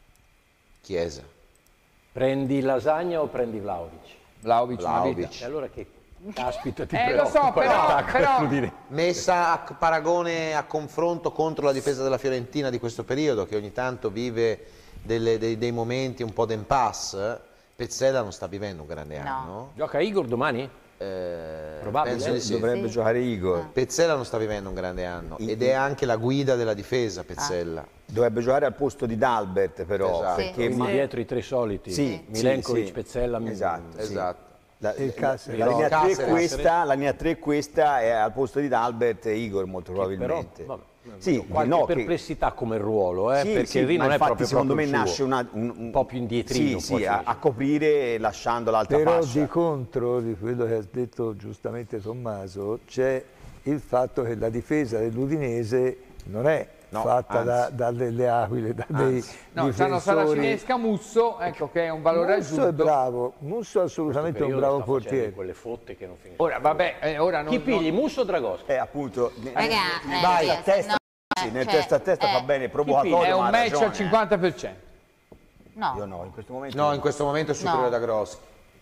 Chiesa. Prendi Lasagna o prendi Vlahovic? Vlahovic, una vita. Vlahovic. E allora che caspita ti Eh, lo preoccupa so, però- l'attacco però- dell'Udinese? Messa a c- paragone, a confronto contro la difesa della Fiorentina di questo periodo, che ogni tanto vive delle- dei, dei momenti un po' d'impasse, Pezzella non sta vivendo un grande No. anno. Gioca Igor domani? Eh, Probabile, penso di sì. Dovrebbe Sì. giocare Igor. Pezzella non sta vivendo un grande anno ed è anche la guida della difesa Pezzella. Dovrebbe giocare al posto di D'Albert però. Esatto. Sì. Perché Quindi ma- dietro i tre soliti, Sì, Milenkovic, sì, sì. Pezzella, Esatto, sì. Esatto. La, E il Caceres. la linea tre è Caceres. questa, la linea tre è questa e al posto di D'Albert e Igor molto però probabilmente. vabbè, sì, qualche no, che- perplessità come ruolo, eh, Sì, perché sì, lì ma non è infatti proprio secondo me proprio il nasce suo. una, un, un po' più indietrino. sì, può sì, a, essere. a coprire lasciando l'altra Però fascia. di contro di quello che ha detto giustamente Tommaso c'è il fatto che la difesa dell'Udinese non è No, fatta da, anzi. dalle le aquile, da dei No, c'hanno difensori. Saracinesca, Musso, ecco che è un valore Musso è aggiunto. bravo, Musso è assolutamente un Periodo bravo sta facendo portiere. quelle fotte che non finiscono. Ora, vabbè, eh, ora non... Chi pigli, non- Musso o Dragoschi? Eh, appunto, Raga, eh, vai, sì, a testa, no, sì, nel cioè, testa a testa eh, fa bene, È provocatorio, ma un ha match ragione, al cinquanta per cento. No. Io no, in questo momento No, in questo momento è superiore No. da Groschi.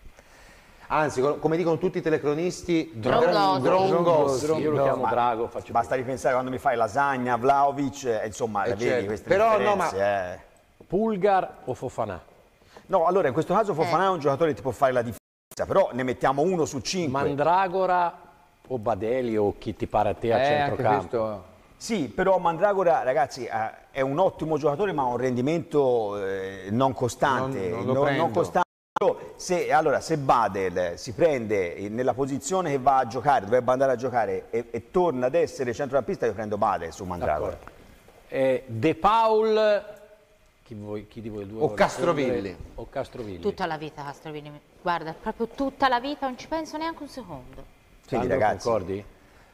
Anzi, co- come dicono tutti i telecronisti, Drongoschi. Drongoschi. Io lo No, chiamo ma Drago, faccio basta ripensare quando mi fai lasagna, Vlahovic, eh, insomma, Eh, vedi certo. queste Però, no, differenze. eh. Pulgar o Fofanà? No, allora in questo caso Eh. Fofanà è un giocatore che ti può fare la differenza, però ne mettiamo uno su cinque. Mandragora o Badeli o chi ti pare a te a Eh, anche centrocampo? questo... Sì, però Mandragora, ragazzi, eh, è un ottimo giocatore, ma ha un rendimento eh, non costante. Non- non lo prendo. costante. Se, allora, se Badel si prende nella posizione che va a giocare, dovrebbe andare a giocare e, e torna ad essere centrocampista, io prendo Badel su Mandragora. D'accordo. Eh, De Paul, chi, voi- chi di voi due O vuole Castrovilli. rispondere? O Castrovilli. Tutta la vita Castrovilli, guarda, proprio tutta la vita, non ci penso neanche un secondo. Quindi, Sandro, ragazzi, concordi?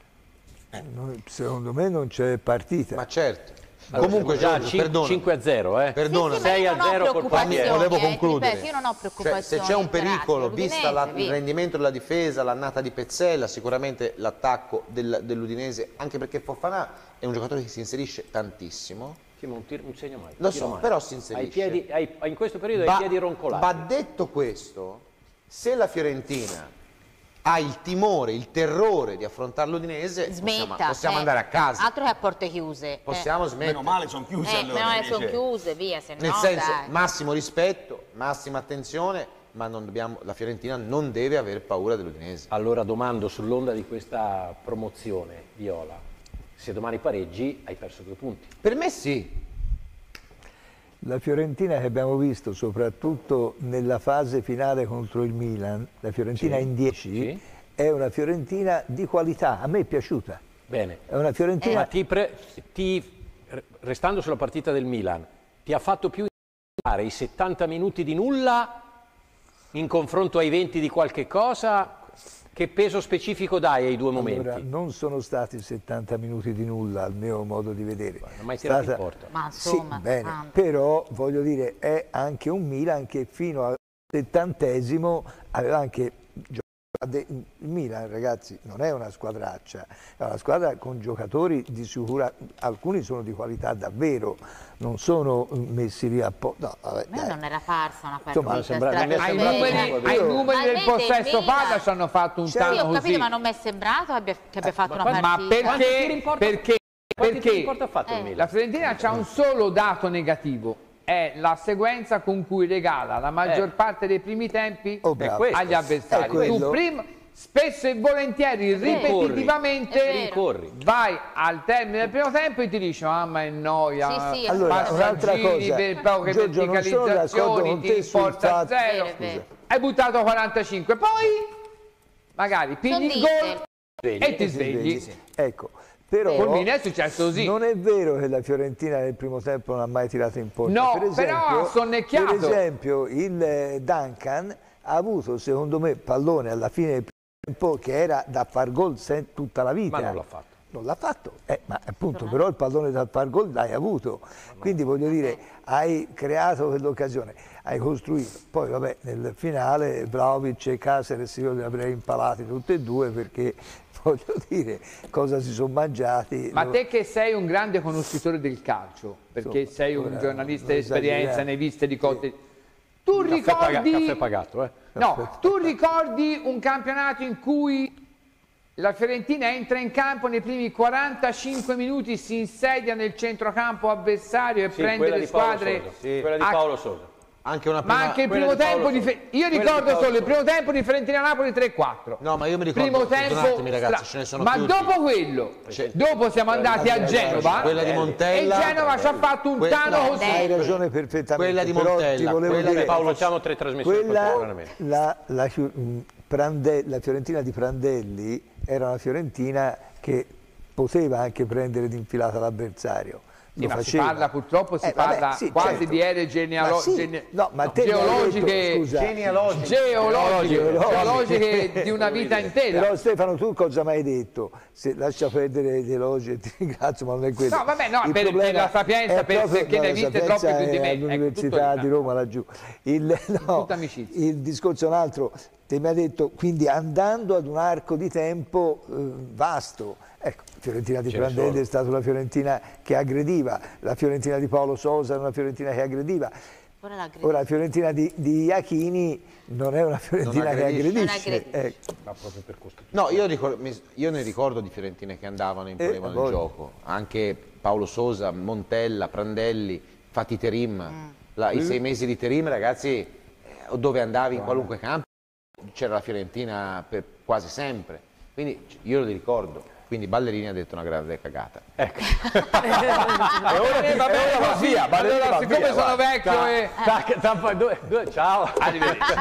Eh, non- secondo me non c'è partita. Ma certo. Allora, Comunque, già Giorgio, cin- perdona. cinque a zero, eh? Perdona. Sì, sì, ma sei io a non ho zero col preoccupazioni, Palmieri. Volevo eh, ti concludere. ripeto, io non ho Cioè, preoccupazioni. se c'è un pericolo, carattere, vista la- l'Udinese, il via. rendimento della difesa, l'annata di Pezzella, sicuramente l'attacco del- dell'Udinese, anche perché Fofanà è un giocatore che si inserisce tantissimo. Sì, ma un, tir- un segno mai. Lo tiro so, mai. però si inserisce. Hai piedi, hai- in questo periodo hai Va- i piedi roncolati. Va detto questo, se la Fiorentina ha il timore, il terrore di affrontare l'Udinese, possiamo, Smetta. possiamo eh, andare a casa. Altro che a porte chiuse. eh. Possiamo smettere. meno male sono chiusi Eh, allora. meno male invece. sono chiuse, via, se Nel no, senso, dai. massimo rispetto, massima attenzione, ma non dobbiamo, la Fiorentina non deve avere paura dell'Udinese. Allora domando sull'onda di questa promozione, Viola, se domani pareggi hai perso due punti. Per me sì. La Fiorentina che abbiamo visto soprattutto nella fase finale contro il Milan, la Fiorentina Sì. in dieci, Sì. è una Fiorentina di qualità, a me è piaciuta. Bene. È una Fiorentina... Ma ti, pre- ti, restando sulla partita del Milan, ti ha fatto più fare i settanta minuti di nulla in confronto ai venti di qualche cosa? Che peso specifico dai ai due momenti? Allora, non sono stati settanta minuti di nulla al mio modo di vedere. Non mai tirato Stata... in porta. Ma insomma, sì, bene, ah. però voglio dire, è anche un Milan che fino al settantesimo aveva anche giocato. Il Milan, ragazzi, non è una squadraccia, è una squadra con giocatori di sicura, alcuni sono di qualità davvero, non sono messi lì a po'. No, vabbè, a me non era parsa una Insomma, partita sembra- non mi è Ai sembrato numeri, proprio. ai numeri del Normalmente possesso il Milan- palla ci hanno fatto un Sì, tanto ho capito, così. ma non mi è sembrato che abbia, che abbia fatto una Ma partita. perché, perché, perché ha fatto il Eh. Milan? la Fiorentina ha un solo dato negativo, è la sequenza con cui regala la maggior Eh. parte dei primi tempi Oh, bravo. agli È avversari. quello. Tu prima, spesso e volentieri, ripetitivamente, Rincorri. vai al termine del primo tempo e ti dici mamma è noia, Sì, sì, Allora, un'altra passaggini, cosa, per poche Giorgio, non sono d'accordo verticalizzazioni, con ti te sul porta a fatto- zero, Vero, vero. hai buttato quarantacinque, poi magari pigli il gol e ti svegli. Ecco, però Col Milan è successo così. non è vero che la Fiorentina nel primo tempo non ha mai tirato in porta. No, per esempio, però ha sonnecchiato. Per esempio il eh, Duncan ha avuto secondo me pallone alla fine del primo tempo che era da far gol se- tutta la vita. Ma non l'ha fatto. Non l'ha fatto, eh, ma appunto però il pallone da far gol l'hai avuto, quindi voglio dire hai creato quell'occasione, hai costruito, poi vabbè nel finale Vlahovic e Caceres io li avrei impalati tutti e due perché voglio dire cosa si sono mangiati. Ma te che sei un grande conoscitore del calcio, perché Insomma, sei un ora, giornalista non di esperienza, esagerare. ne hai viste di cose. Tu Caffè, paga- ricordi caffè pagato, eh? No, tu ricordi un campionato in cui la Fiorentina entra in campo nei primi quarantacinque minuti, si insedia nel centrocampo avversario e Sì, prende quella le di Paolo squadre. Sosa. Sì, quella di a- Paolo Sosa. Anche una prima... Ma anche il quella primo di Paolo tempo di Sosa. Fe- Io Quella di ricordo Paolo solo il Sosa. primo tempo di Fiorentina-Napoli tre quattro. No, ma io mi ricordo, Primo tempo perdonatemi ragazzi, stra- ce ne sono ma più. dopo quello, C'è- dopo siamo andati a Genova Quella di Montella. e Genova ci ha fatto un Que- tano no, così. Hai ragione perfettamente, Quella di però ti Montella, volevo quella dire, di Paolo Facciamo tre trasmissioni quella, contemporaneamente. la, la, Fiu- mh, Prande- la Fiorentina di Prandelli era una Fiorentina che poteva anche prendere d'infilata l'avversario. Sì, Lo ma si faceva. parla purtroppo si Eh, vabbè, parla sì, quasi certo. di ere genealo- Ma sì, gene- no, ma no, te mi hai geologiche, detto, scusa, geologiche, Geologiche, geologiche di una vita intera. Però Stefano tu cosa mi hai detto? Se lascia perdere gli elogi e ti ringrazio, ma non è quello. No, vabbè, no, Il per- per problema la Sapienza, è per- proprio- perché no, ne hai la viste Sapienza troppe più di è me, ecco, all'università tutto di lì. Roma laggiù. Il, no, Tutta amicizia. il discorso è un altro, te mi hai detto, quindi andando ad un arco di tempo eh, vasto. Ecco, Fiorentina di Ce ne Prandelli sono. è stata una Fiorentina che aggrediva, la Fiorentina di Paolo Sosa era una Fiorentina che aggrediva. Ora l'aggredi- Ora la Fiorentina di, di Iachini non è una Fiorentina che aggredisce. Non aggredisce. aggredisce. Ecco. Ma proprio per costruire. No, io, ricor- mi- io ne ricordo di Fiorentine che andavano e imponevano Eh, il voi. gioco. Anche Paolo Sosa, Montella, Prandelli, Fati Terim. Mm. La- I sei mesi di Terim, ragazzi, eh, dove andavi in qualunque campo c'era la Fiorentina per quasi sempre. Quindi io lo ricordo. Quindi Ballerini ha detto una grande cagata. Ecco. E ora ti va così. Allora, siccome sono vecchio e Tac, tappa, due, due, ciao. arrivederci.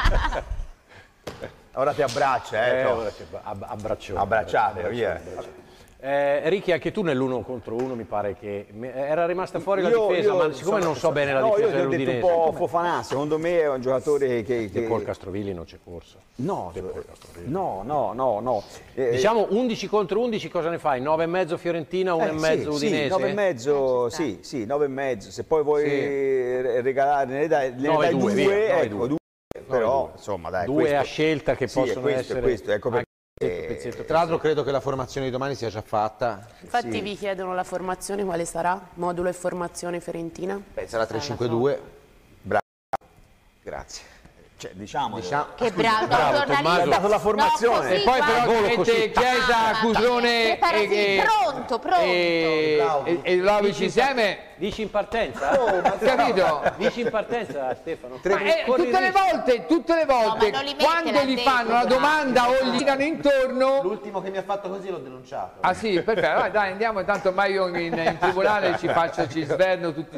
Ora ti abbraccia, eh. Eh, no. ora ci ab- abbraccione. Abbracciate, via. abbraccione. Eh, Ricky, anche tu nell'uno contro uno mi pare che me- era rimasta fuori la Io- difesa, io ma siccome sono- non so bene la no, difesa io ti ho detto dell'Udinese, un po' Fofana, secondo me è un giocatore che... che... De Paul Castrovilli non c'è corso. No, De Paul Castrovilli. no, no, no, no. Eh, Diciamo undici contro undici, cosa ne fai? nove e mezzo Fiorentina, uno eh, e mezzo sì, Udinese? Sì, nove e mezzo, Eh, ci sta. sì, sì, nove e mezzo. Se poi vuoi Sì. re- regalare, ne dai, ne nove dai due, due, via, nove ecco, due. due. Però, insomma, dai, Due questo- a scelta che sì, è possono questo, è essere... questo, ecco perché... anche pezzetto. Tra l'altro credo che la formazione di domani sia già fatta. Infatti Sì. vi chiedono la formazione, quale sarà? Modulo e formazione Fiorentina? Beh, sarà tre cinque due. Bravo. Grazie. Cioè, diciamo, Diciamo, Che bravo, no, bravo, giornalista. Tommaso. Ha dato la formazione. No, così, E poi però guarda. ci mette Chiesa, Ah, Cutrone preparati, e, pronto, pronto. e, e, e Vlahovic insieme. Dici in partenza? Oh, ma capito? Dici in partenza, Stefano? Ma, eh, Corri tutte le il rischio. volte, tutte le volte, ma non li mette quando là gli dentro, fanno una bravo. domanda o gli danno intorno. l'ultimo che mi ha fatto così l'ho denunciato. Ah sì, perfetto, dai, dai, andiamo, intanto ormai io in, in tribunale ci faccio, ci sverno tutti i giorni.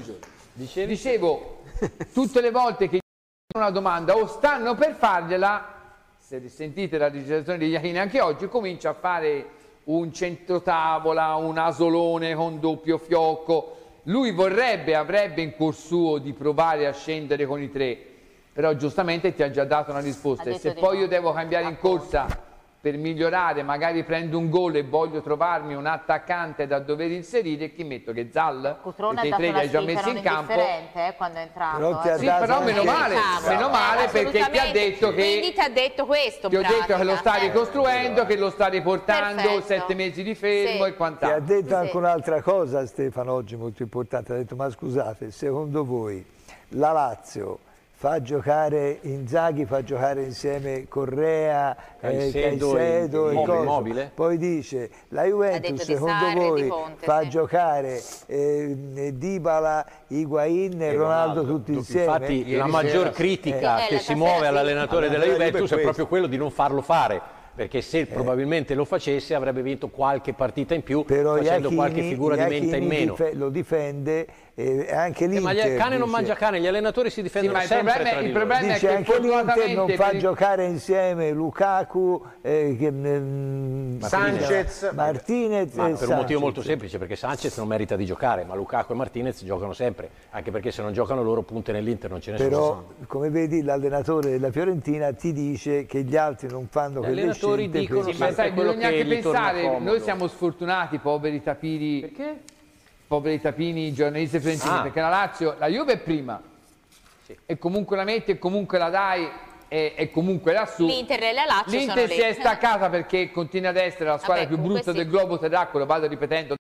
Dicevi? Dicevo, tutte le volte che gli fanno una domanda o stanno per fargliela, se sentite la registrazione di Iachini anche oggi, comincia a fare un centrotavola, un asolone con doppio fiocco. Lui vorrebbe, avrebbe in cuor suo di provare a scendere con i tre, però giustamente ti ha già dato una risposta. E se poi io devo cambiare in corsa per migliorare, magari prendo un gol e voglio trovarmi un attaccante da dover inserire, chi metto? Che Zal? Cutrone ha dato una già spinta messi in non campo. indifferente eh, quando è entrato. Però ti ha eh. Sì, dato però meno anche- male, meno male Eh, perché ti ha detto che Quindi ti ha detto questo, ti ho detto che lo pratica. sta Eh. ricostruendo, che lo sta riportando, Perfetto. sette mesi di fermo Sì. e Ti quant'altro. ha detto Sì. anche un'altra cosa Stefano oggi molto importante, ha detto ma scusate, secondo voi la Lazio fa giocare Inzaghi, fa giocare insieme Correa, Caicedo eh, e- Caicedo e e cosa? Immobile? Poi dice la Ha Juventus detto Di secondo Sarri, voi Di Conte, fa sì. giocare eh, Dybala, Higuain e Ronaldo tutti insieme? Infatti la maggior critica Eh, che la si stasera muove sì. all'allenatore della Allora, Juventus dico è questo. proprio quello di non farlo fare, perché se probabilmente lo facesse avrebbe vinto qualche partita in più, Però facendo Iachini- qualche figura di menta in Iachini meno. dife- lo difende e anche Eh, ma l'Inter il cane non dice- mangia cane, gli allenatori si difendono ma il sempre problema è- tra di il loro. problema è Dice che anche l'Inter non fortunatamente fa per il- giocare insieme Lukaku, eh, che, mm, Sanchez. Martinez Ma e per un Sanchez. motivo molto semplice, perché Sanchez non merita di giocare, ma Lukaku e Martinez giocano sempre, anche perché se non giocano loro punte nell'Inter non ce ne sono. Però, come vedi, l'allenatore della Fiorentina ti dice che gli altri non fanno Gli quelle allenatori scelte. dicono perché- Ma sempre sai, quello bisogna che anche gli torna pensare, comodo. noi siamo sfortunati, poveri tapiri. Perché? Poveri tapini, giornalisti fiorentini, Ah. perché la Lazio, la Juve è prima, Sì. e comunque la metti, e comunque la dai, e, e comunque lassù. L'Inter e la Lazio L'Inter sono si lì. è staccata perché continua ad essere la squadra Vabbè, più comunque brutta sì. del globo terracqueo, lo vado ripetendo.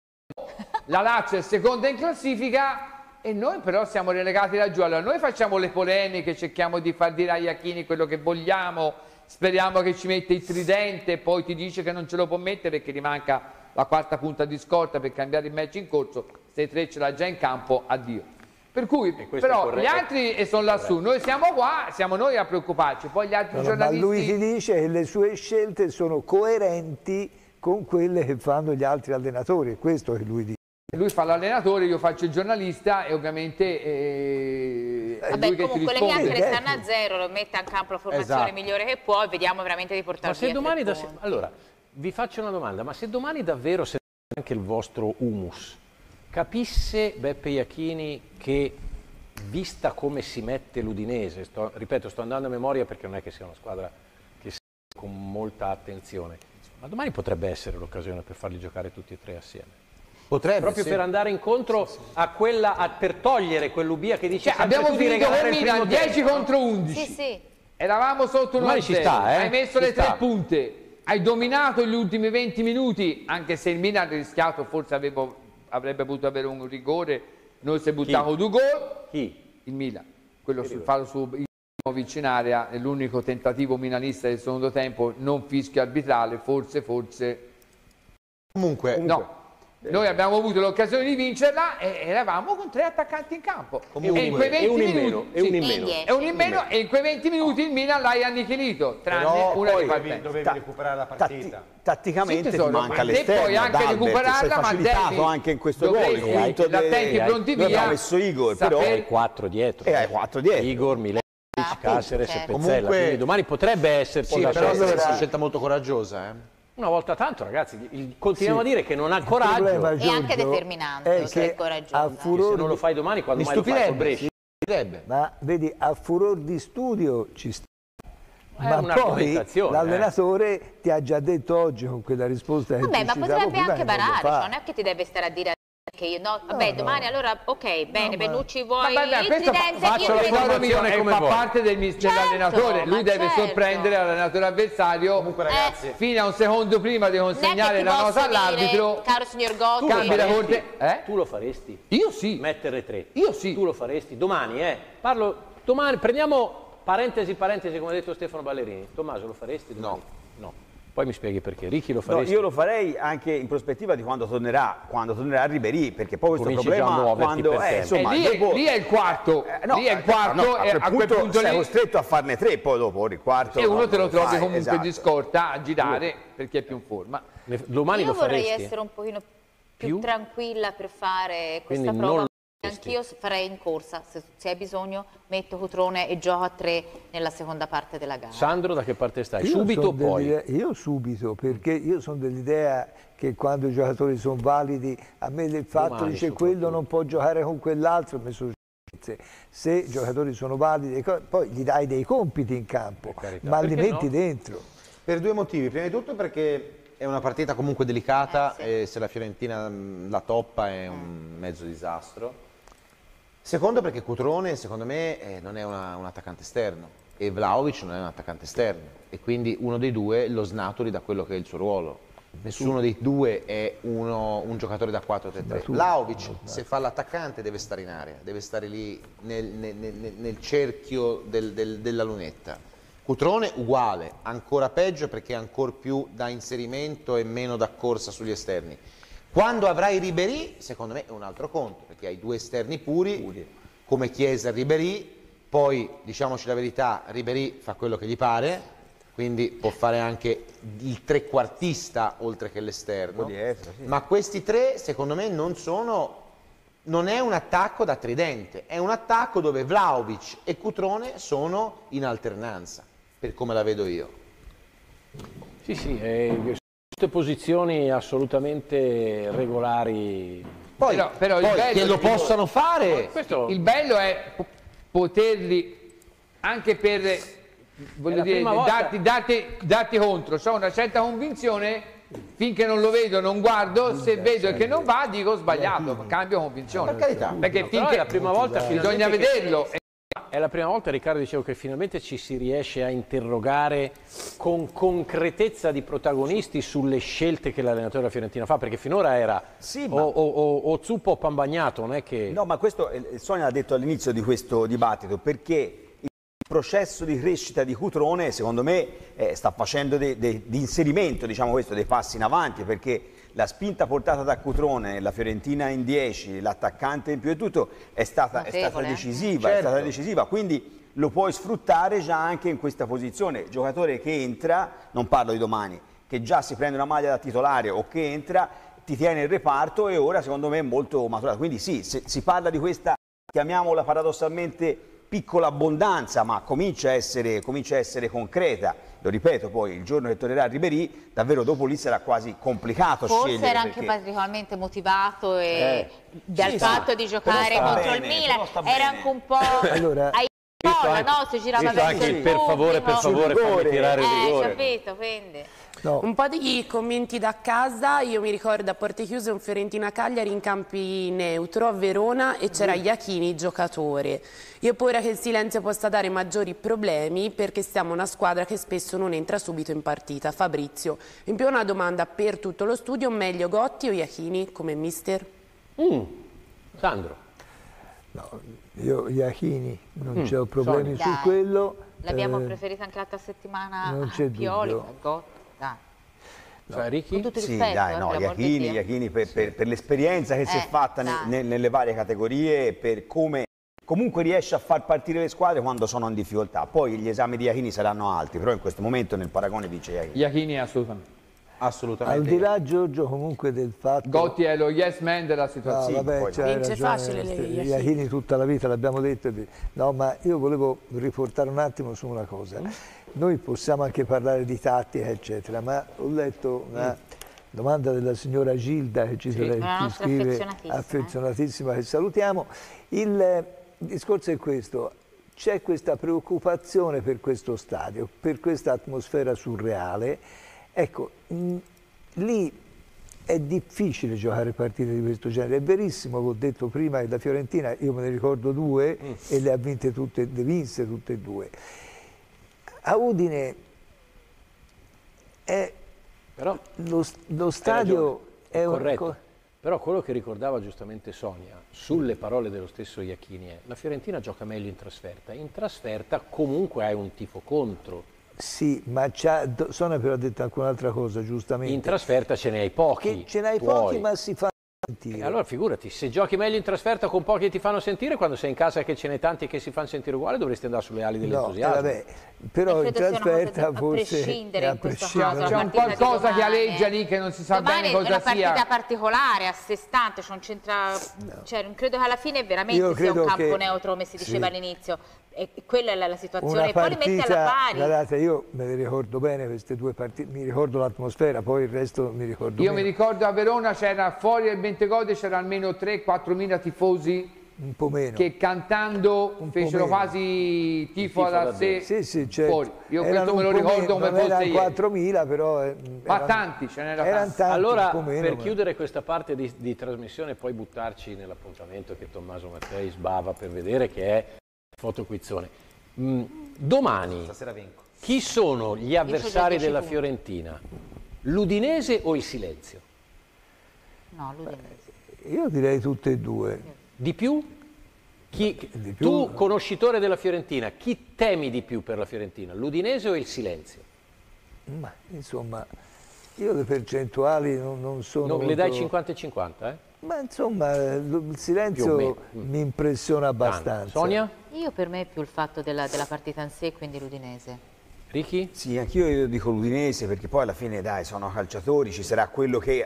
La Lazio è seconda in classifica e noi però siamo relegati laggiù. Allora noi facciamo le polemiche, cerchiamo di far dire a Iachini quello che vogliamo, speriamo che ci mette il tridente, poi ti dice che non ce lo può mettere perché gli manca la quarta punta di scorta per cambiare il match in corso, se tre ce l'ha già in campo, addio. Per cui, questo è però, corretto. gli altri sono lassù, noi siamo qua, siamo noi a preoccuparci, poi gli altri No, no, ma giornalisti... lui ti dice che le sue scelte sono coerenti con quelle che fanno gli altri allenatori, è questo che lui dice. Lui fa l'allenatore, io faccio il giornalista e ovviamente eh, è Vabbè, lui che ti comunque le risponde. chiacchiere stanno a zero, lo mette in campo la formazione Esatto. migliore che può e vediamo veramente di portare Ma se via domani, tre da- punti. allora, vi faccio una domanda, ma se domani davvero se anche il vostro humus capisse Beppe Iachini che, vista come si mette l'Udinese, sto- ripeto, sto andando a memoria perché non è che sia una squadra che segue con molta attenzione, ma domani potrebbe essere l'occasione per farli giocare tutti e tre assieme. Potrebbe, Proprio sì. per andare incontro a quella, a- per togliere quell'ubia che dice Cioè, sempre abbiamo tu di finito regalare con il Milan primo dieci tempo, no? contro undici. Sì, sì. Eravamo sotto uno Domani a ci zero. sta, eh? Hai messo Ci le tre sta. punte, hai dominato gli ultimi venti minuti, anche se il Milan ha rischiato, forse avevo- avrebbe potuto avere un rigore, noi si è buttato due gol. Chi? Il Milan, quello sul fallo su Ibrahimovic in area, è l'unico tentativo milanista del secondo tempo, non fischio arbitrale, forse, forse... Comunque, No, noi abbiamo avuto l'occasione di vincerla e eravamo con tre attaccanti in campo. Comunque, e in quei e venti un in minuti, meno, e un in sì, meno. e un in meno, e in quei venti minuti il Milan l'hai annichilito, tranne Però una poi ripartenza. dovevi Ta- recuperare la tatti- partita. tatticamente Sì, ti tesoro, manca ma te l'esterno, puoi anche Adalbert, recuperarla, sei ma facilitato devi- anche in questo gol. dovresti, che hai avuto dei- l'attenti pronti noi via, abbiamo messo Igor, però saper- Hai quattro dietro. E hai quattro dietro. Igor, Miletic, Caceres e certo. Pezzella. Comunque- Quindi domani potrebbe esserci sì, la però chance. è una scelta molto coraggiosa. Eh. Una volta tanto, ragazzi, il- continuiamo Sì. a dire che non ha Il coraggio. problema, E anche Giorgio, determinante, è oltre che che coraggioso. a Eh. Se furor non lo fai domani, quando Mi mai lo fai col stupirebbe, Brescia? mi stupirebbe. Ma vedi, a furor di studio ci sta. È Ma poi un'argomentazione, l'allenatore ti ha già detto oggi con quella risposta che Vabbè, ti ma citavo potrebbe prima anche che non lo barare, fa. cioè non è che ti deve stare a dire che io no, vabbè, no. domani allora ok, bene, ma- Benucci vuoi Ma guarda, il questo fa- tridente, faccio io la ti vedo- formazione e come fa vuoi. parte del mis- Certo, dell'allenatore, lui ma deve certo. sorprendere l'allenatore avversario. Comunque ragazzi, Eh. Fino a un secondo prima di Non è che consegnare ti la posso nota dire, all'arbitro, caro signor Gotti, cambi la faresti? corte. Eh? Tu lo faresti? Io sì. Mettere tre. Io sì. Tu lo faresti? Domani, eh? Parlo, domani, prendiamo parentesi, parentesi, come ha detto Stefano Ballerini. Tommaso, lo faresti domani? No. No. Poi mi spieghi perché. Ricky lo No, faresti? io lo farei anche in prospettiva di quando tornerà, quando tornerà a Ribéry, perché poi questo Cominci già a problema muoverti quando per eh, tempo. insomma, E lì, è- dopo- lì è il quarto, eh, no, lì è il eh, quarto no, e a quel punto sei lì costretto a farne tre, poi dopo il quarto e uno no, te lo non trovi fai, comunque esatto. di scorta a girare perché è più in forma. Ne- Domani io lo vorrei faresti? essere un pochino più, Più? tranquilla per fare Quindi questa prova. non Anch'io farei in corsa, se, se hai bisogno metto Cutrone e gioco a tre nella seconda parte della gara. Sandro, da che parte stai? Io Subito o poi? Io subito, perché io sono dell'idea che quando i giocatori sono validi, a me il fatto Domani, dice quello non può giocare con quell'altro, mi sono se i giocatori sono validi, poi gli dai dei compiti in campo, ma li metti no? dentro. Per due motivi, prima di tutto perché è una partita comunque delicata eh, sì. e se la Fiorentina la toppa è un mezzo disastro. Secondo perché Cutrone secondo me eh, non è una, un attaccante esterno e Vlahovic non è un attaccante esterno e quindi uno dei due lo snaturi da quello che è il suo ruolo. Nessuno dei due è uno, un giocatore da quattro tre tre. Vlahovic se fa l'attaccante deve stare in area, deve stare lì nel, nel, nel, nel cerchio del, del, della lunetta. Cutrone uguale, ancora peggio perché è ancora più da inserimento e meno da corsa sugli esterni. Quando avrai Ribéry, secondo me è un altro conto, perché hai due esterni puri, puri. come Chiesa e Ribéry, poi diciamoci la verità, Ribéry fa quello che gli pare, quindi può fare anche il trequartista oltre che l'esterno, sì. ma questi tre secondo me non sono, non è un attacco da tridente, è un attacco dove Vlahovic e Cutrone sono in alternanza, per come la vedo io. Sì, sì, eh, posizioni assolutamente regolari, poi, però, però poi il bello che lo possano fare. Questo... Il bello è poterli anche per voglio dire, darti, darti, darti contro. Ho una certa convinzione, finché non lo vedo, non guardo, se vedo che non va, dico sbagliato, cambio convinzione. Per carità, perché finché è la prima volta bisogna vederlo. Che... È la prima volta, Riccardo, dicevo che finalmente ci si riesce a interrogare con concretezza di protagonisti sulle scelte che l'allenatore della Fiorentina fa, perché finora era sì, o, o, o, o zuppo o pan bagnato, non è che... No, ma questo Sonia l'ha detto all'inizio di questo dibattito, perché il processo di crescita di Cutrone, secondo me, eh, sta facendo di de, de inserimento, diciamo questo, dei passi in avanti, perché la spinta portata da Cutrone, la Fiorentina in dieci, l'attaccante in più e tutto, è stata, è stata decisiva, certo. è stata decisiva, quindi lo puoi sfruttare già anche in questa posizione. Giocatore che entra, non parlo di domani, che già si prende una maglia da titolare o che entra, ti tiene il reparto e ora secondo me è molto maturato. Quindi sì, se, si parla di questa, chiamiamola paradossalmente piccola abbondanza, ma comincia a essere, comincia a essere concreta. Lo ripeto, poi il giorno che tornerà a Ribéry, davvero dopo lì sarà quasi complicato Forse scegliere. Forse era anche perché... particolarmente motivato e eh, dal sì, fatto sì, di giocare contro bene, il Milan, era anche un po'... allora, ai Molla, no? Si girava verso anche il per favore, per favore, fammi tirare il eh, rigore. capito, quindi... No. Un po' di commenti da casa. Io mi ricordo a porte chiuse un Fiorentina-Cagliari in campi neutro a Verona e c'era Iachini giocatore. Io ho paura che il silenzio possa dare maggiori problemi perché siamo una squadra che spesso non entra subito in partita. Fabrizio, in più una domanda per tutto lo studio: meglio Gotti o Iachini come mister? Mm. Sandro. No, io Iachini non mm. c'ho problemi Dai. su quello. L'abbiamo eh, preferita anche l'altra settimana non a c'è Pioli, dubbio. a Gotti. Dai. No. Cioè, Ricky? Con tutto il sì, rispetto, dai, eh, no, per Iachini, Dio. Iachini per, per, per l'esperienza che eh, si è fatta ne, ne, nelle varie categorie, per come comunque riesce a far partire le squadre quando sono in difficoltà. Poi gli esami di Iachini saranno alti, però in questo momento nel paragone vince Iachini. Iachini assolutamente. Assolutamente. Al di là, Giorgio, comunque del fatto... Gotti è lo yes man della situazione. No, vabbè, Vince ragione, facile lei, Iachini. Iachini tutta la vita, l'abbiamo detto. No, ma io volevo riportare un attimo su una cosa. Noi possiamo anche parlare di tattica, eccetera, ma ho letto una domanda della signora Gilda, che ci, sì. ci scrive, affezionatissima, affezionatissima, che salutiamo. Il discorso è questo: c'è questa preoccupazione per questo stadio, per questa atmosfera surreale. Ecco, mh, lì è difficile giocare partite di questo genere. È verissimo che ho detto prima che la Fiorentina, io me ne ricordo due, mm. e le ha vinte tutte, le vinse tutte e due. A Udine è però lo, lo stadio è corretto. Un... Però quello che ricordava giustamente Sonia sulle parole dello stesso Iachini è: la Fiorentina gioca meglio in trasferta, in trasferta comunque hai un tifo contro. Sì, ma Sonia però ha detto anche un'altra cosa, giustamente. In trasferta ce ne hai pochi. Che ce ne hai tuoi. pochi, ma si fa E allora figurati, se giochi meglio in trasferta con pochi che ti fanno sentire, quando sei in casa che ce n'è tanti che si fanno sentire uguale, dovresti andare sulle ali dell'entusiasmo. No, eh, però in trasferta forse a prescindere in questo caso, c'è un qualcosa che aleggia lì che non si sa domani bene cosa sia. È una partita particolare, a sé stante, cioè non c'entra, no. Cioè, non credo che alla fine veramente sia un campo che, neutro, come si diceva sì. all'inizio. E quella è la, la situazione, e poi li metti alla pari. Guardate, io me le ricordo bene queste due partite, mi ricordo l'atmosfera, poi il resto mi ricordo Io meno. mi ricordo a Verona c'era fuori del Bentegode, c'era almeno tre quattro mila tifosi un po' meno. Che cantando un fecero quasi tifo da sé sì, sì, certo. fuori. Io erano questo me lo ricordo come fosse ieri. quattromila però... Eh, ma erano, tanti, ce n'era tanti. tanti. Allora, meno, per ma... chiudere questa parte di, di trasmissione e poi buttarci nell'appuntamento che Tommaso Mattei sbava per vedere, che è Fotoquizzone. Mm, domani, chi sono gli avversari della Fiorentina? L'Udinese o il Silenzio? No, l'Udinese. Io direi tutte e due. Di più? Chi, di più? Tu, conoscitore della Fiorentina, chi temi di più per la Fiorentina? L'Udinese o il Silenzio? Ma insomma, io le percentuali non, non sono... Non, molto... Le dai cinquanta e cinquanta, eh? Ma insomma, il Silenzio mi impressiona abbastanza. Sonia? Io per me è più il fatto della, della partita in sé, quindi l'Udinese. Ricky? Sì, anch'io dico l'Udinese, perché poi alla fine dai, sono calciatori, ci sarà quello che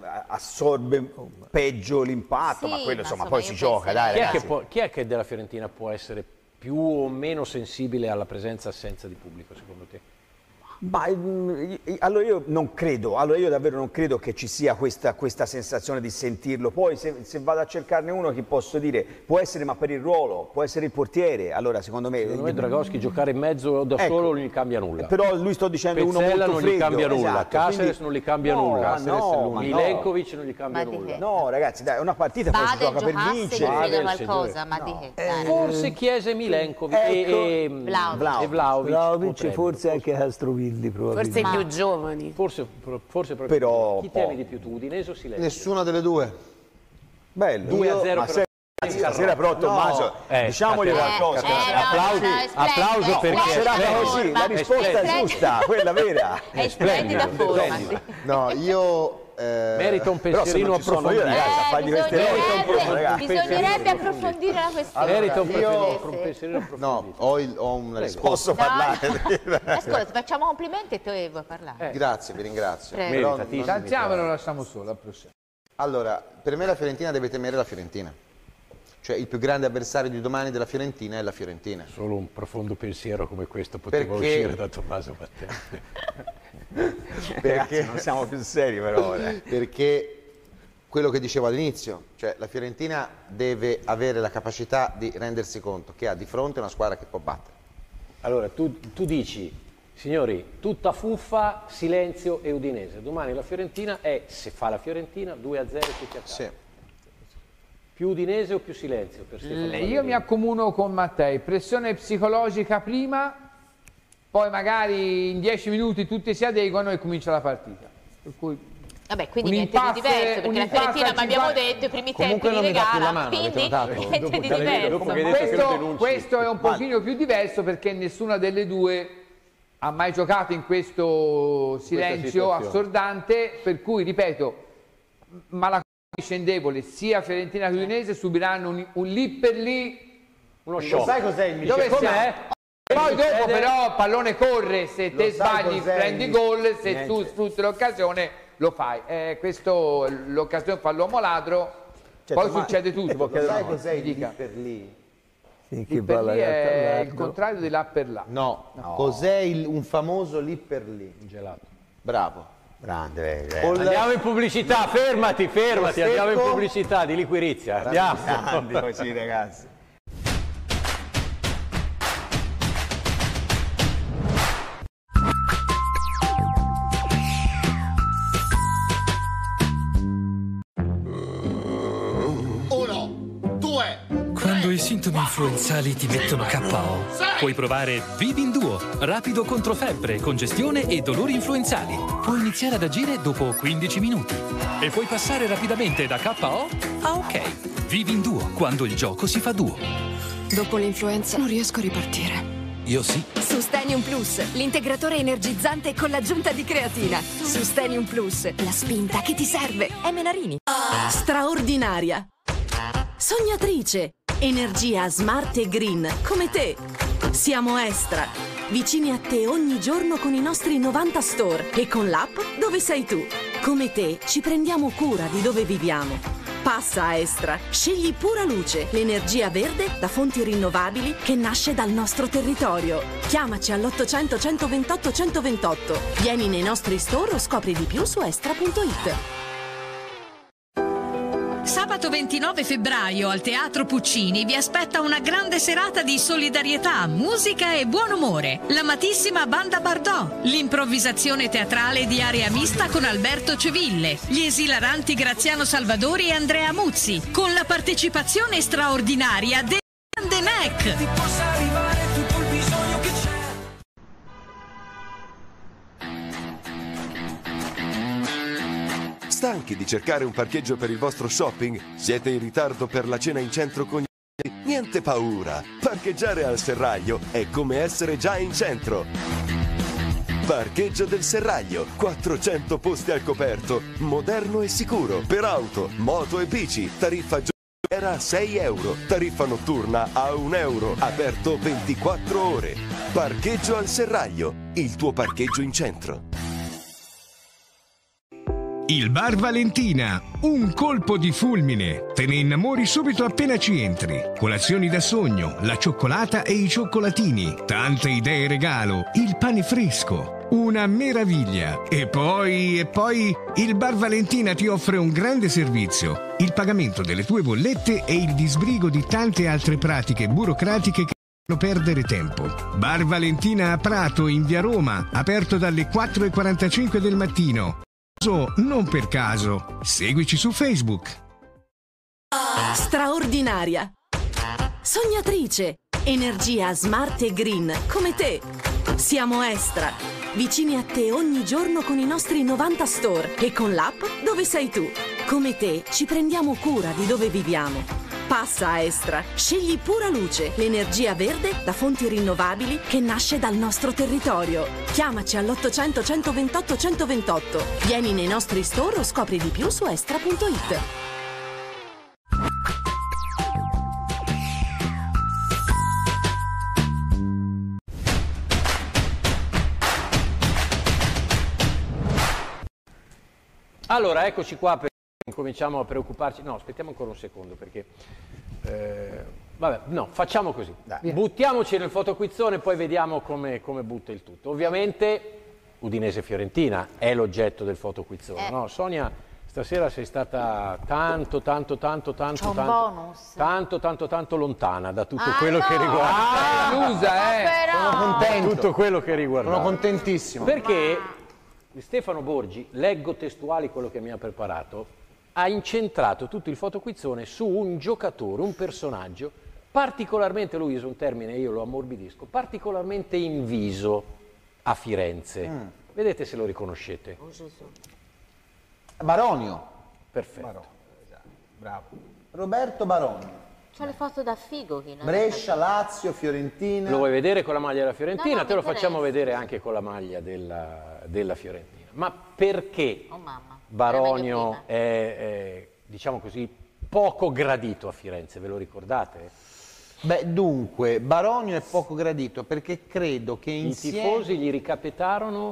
assorbe peggio l'impatto, sì, ma quello ma insomma, insomma poi si gioca, dai chi ragazzi. È che può, chi è che della Fiorentina può essere più o meno sensibile alla presenza e assenza di pubblico, secondo te? Ma, allora io non credo, allora io davvero non credo che ci sia questa, questa sensazione di sentirlo. Poi se, se vado a cercarne uno, che posso dire, può essere ma per il ruolo, può essere il portiere, allora secondo me... Secondo me Dragoschi giocare in mezzo da ecco, solo non gli cambia nulla. Però lui sto dicendo Pezzella uno molto non freddo. gli cambia nulla, esatto, Caceres quindi... non gli cambia no, nulla, no, Milenkovic no. non gli cambia ma nulla. No ragazzi, dai, è una partita poi si gioca per vincere. Che qualcosa, ma di che? Eh, forse Chiesa e Milenkovic ecco, e, e Vlahovic, Vlahovic, Vlahovic forse anche Castrovilli probabilmente. Forse i più giovani. Forse, forse proprio però chi temi di più, tu, Udinese o Silenzio? Nessuna delle due. Bello. due a zero per stasera però Tommaso, no. eh, diciamogli qualcosa. Eh, eh, applauso, no, no, applauso no, perché serata così, la risposta è giusta, quella vera. È splendida forma. No, io... Eh, merita un pensierino approfondito. Io, ragazzi, a fargli queste bisognerebbe, bisognerebbe approfondire la questione. Merita un io, pensierino approfondito. No, ho, il, ho una risposta. Posso parlare? Ascolta, ti facciamo complimenti e tu vuoi parlare. Eh. Grazie, vi ringrazio. Prego. Tanziamo lo lasciamo solo, al prossimo. Allora, per me la Fiorentina deve temere la Fiorentina. Cioè il più grande avversario di domani della Fiorentina è la Fiorentina. Solo un profondo pensiero come questo poteva Perché... uscire da Tommaso Mattei. Perché non siamo più seri però. Eh. Perché quello che dicevo all'inizio, cioè la Fiorentina deve avere la capacità di rendersi conto che ha di fronte una squadra che può battere. Allora, tu, tu dici, signori, tutta fuffa, Silenzio e Udinese. Domani la Fiorentina è, se fa la Fiorentina, due a zero tutti a casa. Sì. Più Udinese o più Silenzio? Per L- io mi accomuno con Mattei, pressione psicologica prima, poi magari in dieci minuti tutti si adeguano e comincia la partita. Per cui Vabbè, quindi niente di diverso, perché la Fiorentina, ma abbiamo detto, i primi tempi li regala, quindi niente di diverso. Questo, questo è un pochino più diverso perché nessuna delle due ha mai giocato in questo silenzio assordante, per cui, ripeto, ma la vicendevole sia Fiorentina che Udinese subiranno un, un lì per lì uno shock. Sai cos'è il mio? Dove siamo? Poi dopo però pallone corre, se te sbagli prendi gol, se Niente. tu sfrutti l'occasione lo fai. Eh, questo l'occasione fa l'uomo ladro, Cioè, poi ma- succede tutto. Sai no? cos'è il lì Dica. per lì? Finché Lì per palla lì gatta al è il largo. contrario di là per là. No, No. cos'è il- un famoso lì per lì? Gelato. Bravo. Grande, eh. Col- Andiamo in pubblicità, fermati, fermati, Secco. andiamo in pubblicità di liquirizia, andiamo. grandi così ragazzi. Quando i sintomi influenzali ti mettono K O, puoi provare Vivin Duo, rapido contro febbre, congestione e dolori influenzali. Può iniziare ad agire dopo quindici minuti e puoi passare rapidamente da K O a OK. Vivin Duo, quando il gioco si fa duo. Dopo l'influenza non riesco a ripartire. Io sì. Sostieni Sustenium Plus, l'integratore energizzante con l'aggiunta di creatina. Sustenium Plus, la spinta che ti serve. È Menarini. Straordinaria. Sognatrice. Energia smart e green, come te. Siamo Estra. Vicini a te ogni giorno con i nostri novanta store e con l'app dove sei tu. Come te ci prendiamo cura di dove viviamo. Passa a Estra, scegli pura luce, l'energia verde da fonti rinnovabili che nasce dal nostro territorio. Chiamaci all'ottocento centoventotto centoventotto. Vieni nei nostri store o scopri di più su estra punto it. Sabato ventinove febbraio al Teatro Puccini vi aspetta una grande serata di solidarietà, musica e buon umore. L'amatissima Banda Bardot, l'improvvisazione teatrale di Area Mista con Alberto Ceville, gli esilaranti Graziano Salvadori e Andrea Muzzi, con la partecipazione straordinaria del Grande Neck. Stanchi di cercare un parcheggio per il vostro shopping? Siete in ritardo per la cena in centro con gli amici? Niente paura! Parcheggiare al Serraglio è come essere già in centro. Parcheggio del Serraglio, quattrocento posti al coperto, moderno e sicuro, per auto, moto e bici, tariffa giornaliera a sei euro, tariffa notturna a un euro, aperto ventiquattro ore. Parcheggio al Serraglio, il tuo parcheggio in centro. Il Bar Valentina, un colpo di fulmine. Te ne innamori subito appena ci entri. Colazioni da sogno, la cioccolata e i cioccolatini, tante idee regalo, il pane fresco. Una meraviglia. E poi, e poi, il Bar Valentina ti offre un grande servizio, il pagamento delle tue bollette e il disbrigo di tante altre pratiche burocratiche che fanno perdere tempo. Bar Valentina a Prato, in via Roma, aperto dalle quattro e quarantacinque del mattino. Non per caso. Seguici su Facebook. Straordinaria. Sognatrice. Energia smart e green, come te. Siamo Estra. Vicini a te ogni giorno con i nostri novanta store e con l'app dove sei tu. Come te ci prendiamo cura di dove viviamo. Passa a Estra, scegli pura luce, l'energia verde da fonti rinnovabili che nasce dal nostro territorio. Chiamaci all'ottocento centoventotto centoventotto. Vieni nei nostri store o scopri di più su estra punto it. Allora, eccoci qua per cominciamo a preoccuparci. No, aspettiamo ancora un secondo perché eh, vabbè, no, facciamo così. Dai. Buttiamoci nel fotoquizzone e poi vediamo come, come butta il tutto. Ovviamente Udinese-Fiorentina è l'oggetto del fotoquizzone, eh. no? Sonia, stasera sei stata tanto, tanto, tanto, tanto, C'ho un tanto, bonus. tanto, tanto, tanto lontana da tutto ah, quello no. che riguarda. Ah, scusa, eh! Sono contento. Tutto quello che riguarda. Sono contentissimo. Perché Stefano Borgi, leggo testuali quello che mi ha preparato, ha incentrato tutto il fotoquizzone su un giocatore, un personaggio particolarmente, lui usa un termine, io lo ammorbidisco, particolarmente inviso a Firenze. Mm. Vedete se lo riconoscete. Oh, Gesù. Baronio. Perfetto. Baronio, esatto. Bravo. Roberto Baronio. C'ho le foto da figo. Chi non Brescia, Lazio, Fiorentina. Lo vuoi vedere con la maglia della Fiorentina? No, no, te lo interessa. facciamo vedere anche con la maglia della, della Fiorentina. Ma perché oh, mamma. Baronio è, è, diciamo così, poco gradito a Firenze? Ve lo ricordate? Beh, dunque, Baronio è poco gradito perché credo che insieme... I tifosi gli ricapitarono,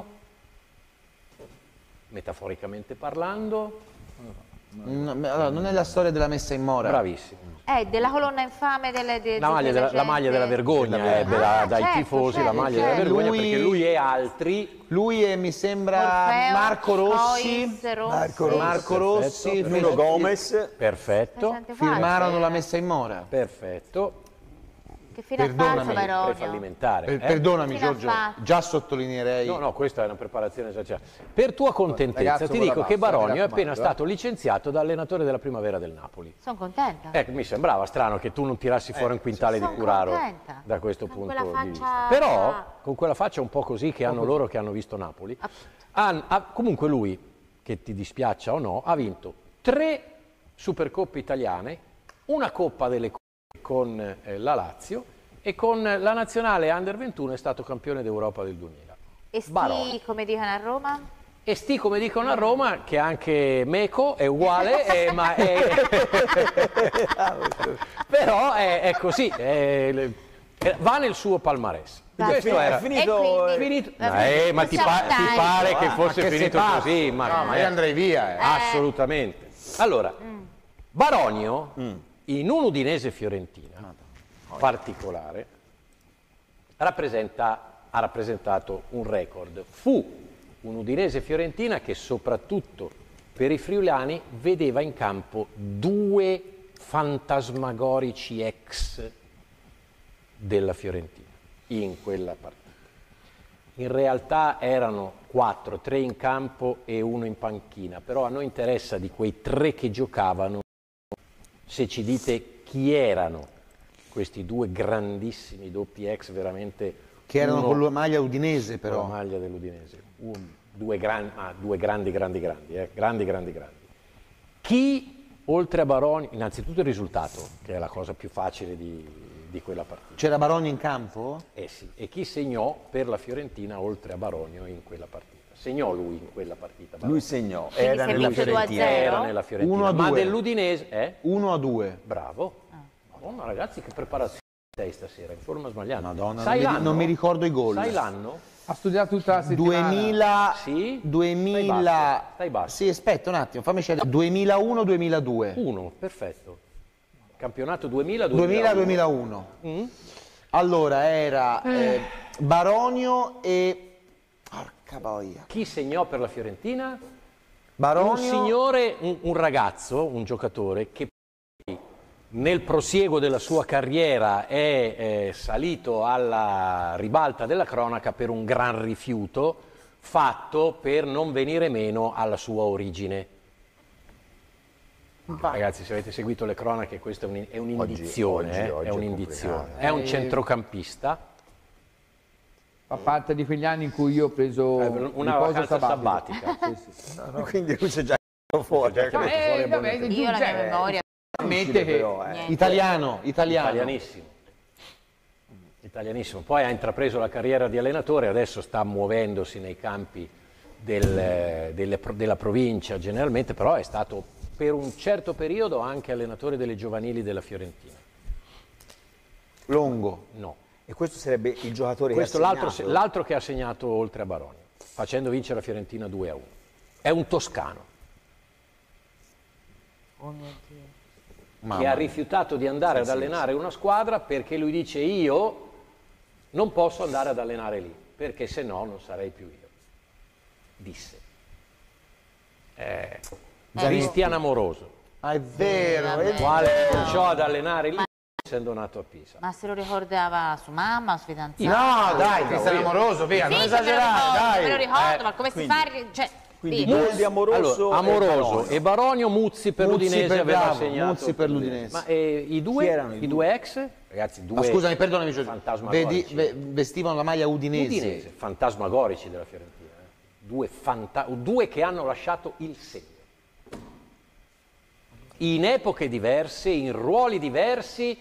metaforicamente parlando... No, allora, non è la storia della messa in mora. Bravissimo. Eh, della colonna infame delle, de, la, maglia della, la maglia della vergogna ebbe da, ah, dai certo, tifosi, certo, la maglia certo. della vergogna Lui, perché lui e altri... Lui è, mi sembra, Orfeo, Marco Rossi, Cois, Rossi. Marco Rossi, Marco Rossi perfetto, Nuno perfetto. Gomez, perfetto, firmarono la messa in mora. Perfetto. Che fine ha fatto Baronio? Prefallimentare. Per, eh? perdonami Fine Giorgio, fatto? già sottolineerei... No, no, questa è una preparazione esagerata. Per tua contentezza Ragazzo ti con la dico bassa, che Baronio mi è appena raccomando, stato licenziato da allenatore della Primavera del Napoli. Sono contenta. Ecco, mi sembrava strano che tu non tirassi fuori un quintale Sono di curaro contenta. da questo Con punto quella di faccia- vista. Però, con quella faccia un po' così che hanno loro che hanno visto Napoli, han- ha- comunque lui, che ti dispiaccia o no, ha vinto tre Supercoppe italiane, una Coppa delle Coppe con eh, la Lazio e con la nazionale Under ventuno è stato campione d'Europa del duemila. E sti, Baroni. come dicono a Roma? E sti, come dicono a Roma, che anche Meco è uguale, è, ma è... però è, è così, è, va nel suo palmarès. Questo era è finito, E finito. quindi- Eh, ma ti, pa- ti pare Ah, che ma fosse che finito sei pazzo? così? Ma, No, ma io andrei via. eh. Assolutamente. Allora, Baronio, in un Udinese Fiorentina particolare, rappresenta, ha rappresentato un record. Fu un Udinese Fiorentina che soprattutto per i friulani vedeva in campo due fantasmagorici ex della Fiorentina in quella partita. In realtà erano quattro, tre in campo e uno in panchina, però a noi interessa di quei tre che giocavano se ci dite chi erano questi due grandissimi doppi ex, veramente Che erano uno, con la maglia udinese però. con la maglia dell'Udinese, Un- due, gran- ah, due grandi grandi grandi, eh, grandi grandi grandi. Chi oltre a Baroni, innanzitutto il risultato, che è la cosa più facile di, di quella partita. C'era Baroni in campo? Eh sì, e chi segnò per la Fiorentina oltre a Baronio in quella partita? Segnò lui in quella partita. Baronio. Lui segnò, Quindi era si è nella vinto due a Fiorentina. zero? Era nella Fiorentina, uno a ma due. dell'Udinese, eh? uno a due. Bravo. Madonna ragazzi, che preparazione sei stasera, in forma sbagliata. Madonna, Sai non mi, l'anno? non mi ricordo i gol. Sai l'anno? Ha studiato tutta la settimana. duemila Sì? duemila Stai basso, stai basso. Sì, aspetta un attimo, fammi scegliere. duemilauno duemiladue. Uno, perfetto. Campionato duemila duemila duemilauno. Mm? Allora era eh, Baronio e porca boia. Chi segnò per la Fiorentina? Baronio Un signore, un, un ragazzo, un giocatore che poi nel prosieguo della sua carriera è eh, salito alla ribalta della cronaca per un gran rifiuto fatto per non venire meno alla sua origine. Ragazzi, se avete seguito le cronache, questa è un- è un'indizione, Oggi- eh, oggi è è un'indizione. complicato. È un Eh, centrocampista, Fa parte di quegli anni in cui io ho preso eh, una riposo vacanza sabbatico. sabbatica. Sì, sì. No, no, quindi lui si è già fuori. Già ecco. chiamato Eh, fuori a vabbè, Bonneto. Io la mia cioè, memoria. ammette che però, eh. Niente. italiano, italiano. Italianissimo. Italianissimo. Poi ha intrapreso la carriera di allenatore, adesso sta muovendosi nei campi del- delle pro- della provincia generalmente, però è stato per un certo periodo anche allenatore delle giovanili della Fiorentina. Longo. No. E questo sarebbe il giocatore Questo che ha l'altro, segnato. l'altro che ha segnato oltre a Baronio, facendo vincere la Fiorentina due a uno. È un toscano Oh mio Dio. Mamma che ha mia. rifiutato di andare ad sì, allenare una squadra perché lui dice io non posso andare ad allenare lì, perché se no non sarei più io. Disse. Eh, Cristian Amoroso, Ah, è vero, è vabbè. vero. quale cominciò ad allenare lì essendo nato a Pisa. Ma se lo ricordava su mamma, su fidanzato? No, dai, Cristiano Amoroso, via, non Sì, esagerare, dai. me lo ricordo, Eh, ma come quindi- si fa? a ri- Cioè, Quindi sì. gol di Amoroso, Allora, Amoroso Baronio. e Baronio, Muzzi per Muzzi l'Udinese per- aveva bravo, segnato. Muzzi per l'Udinese. Ma eh, i due, Chi erano i i due? due ex? Ragazzi, due Ma scusami, perdonami, Giorgio. fantasmagorici. Vedi, ve- vestivano la maglia udinese. Udinese, fantasmagorici della Fiorentina. eh. Due, fanta- due che hanno lasciato il segno. In epoche diverse, in ruoli diversi,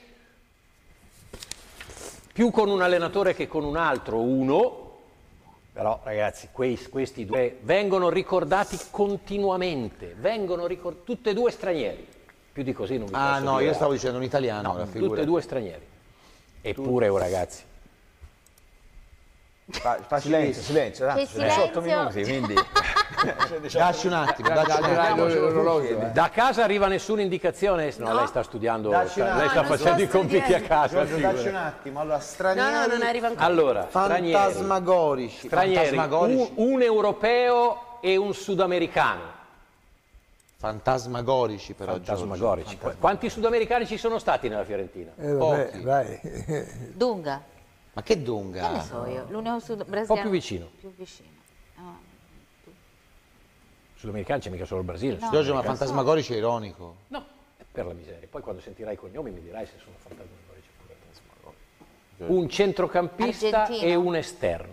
più con un allenatore che con un altro, uno. Però ragazzi, quei- questi due vengono ricordati continuamente, vengono ricor- tutte e due stranieri. Più di così non vi Ah posso no, dire. io stavo dicendo un italiano, ora, Tutte figurati. e due stranieri. Eppure, oh, ragazzi, Fa, fa silenzio, silenzio, Che tanto, diciotto silenzio. minuti, quindi... Dacci un attimo, dacci un Dai, attimo. l'orologio, eh. da casa arriva nessuna indicazione? No, lei sta studiando, Dacci sta- un lei sta attimo. facendo i No, non sto compiti a studiando. casa. Giorgio, dacci figurati. un attimo. Allora, No, stranieri, no, non arriva ancora. Allora, stranieri, fantasmagorici. stranieri, fantasmagorici. un, un europeo e un sudamericano. Fantasmagorici però, Fantasmagorici. Qu- Quanti sudamericani ci sono stati nella Fiorentina? Eh, vabbè, Pochi. vai. Dunga, Giorgio. Ma che che dunga? ne so io, l'unico sud Un po' brasiliano. più vicino. Più vicino. Ah. Sudamericani c'è mica solo il Brasile. No. Giorgio, ma Sudamericani- fantasmagorici è ironico. No, per la miseria. Poi quando sentirai i cognomi mi dirai se sono fantasmagorici oppure un centrocampista Argentino. e un esterno.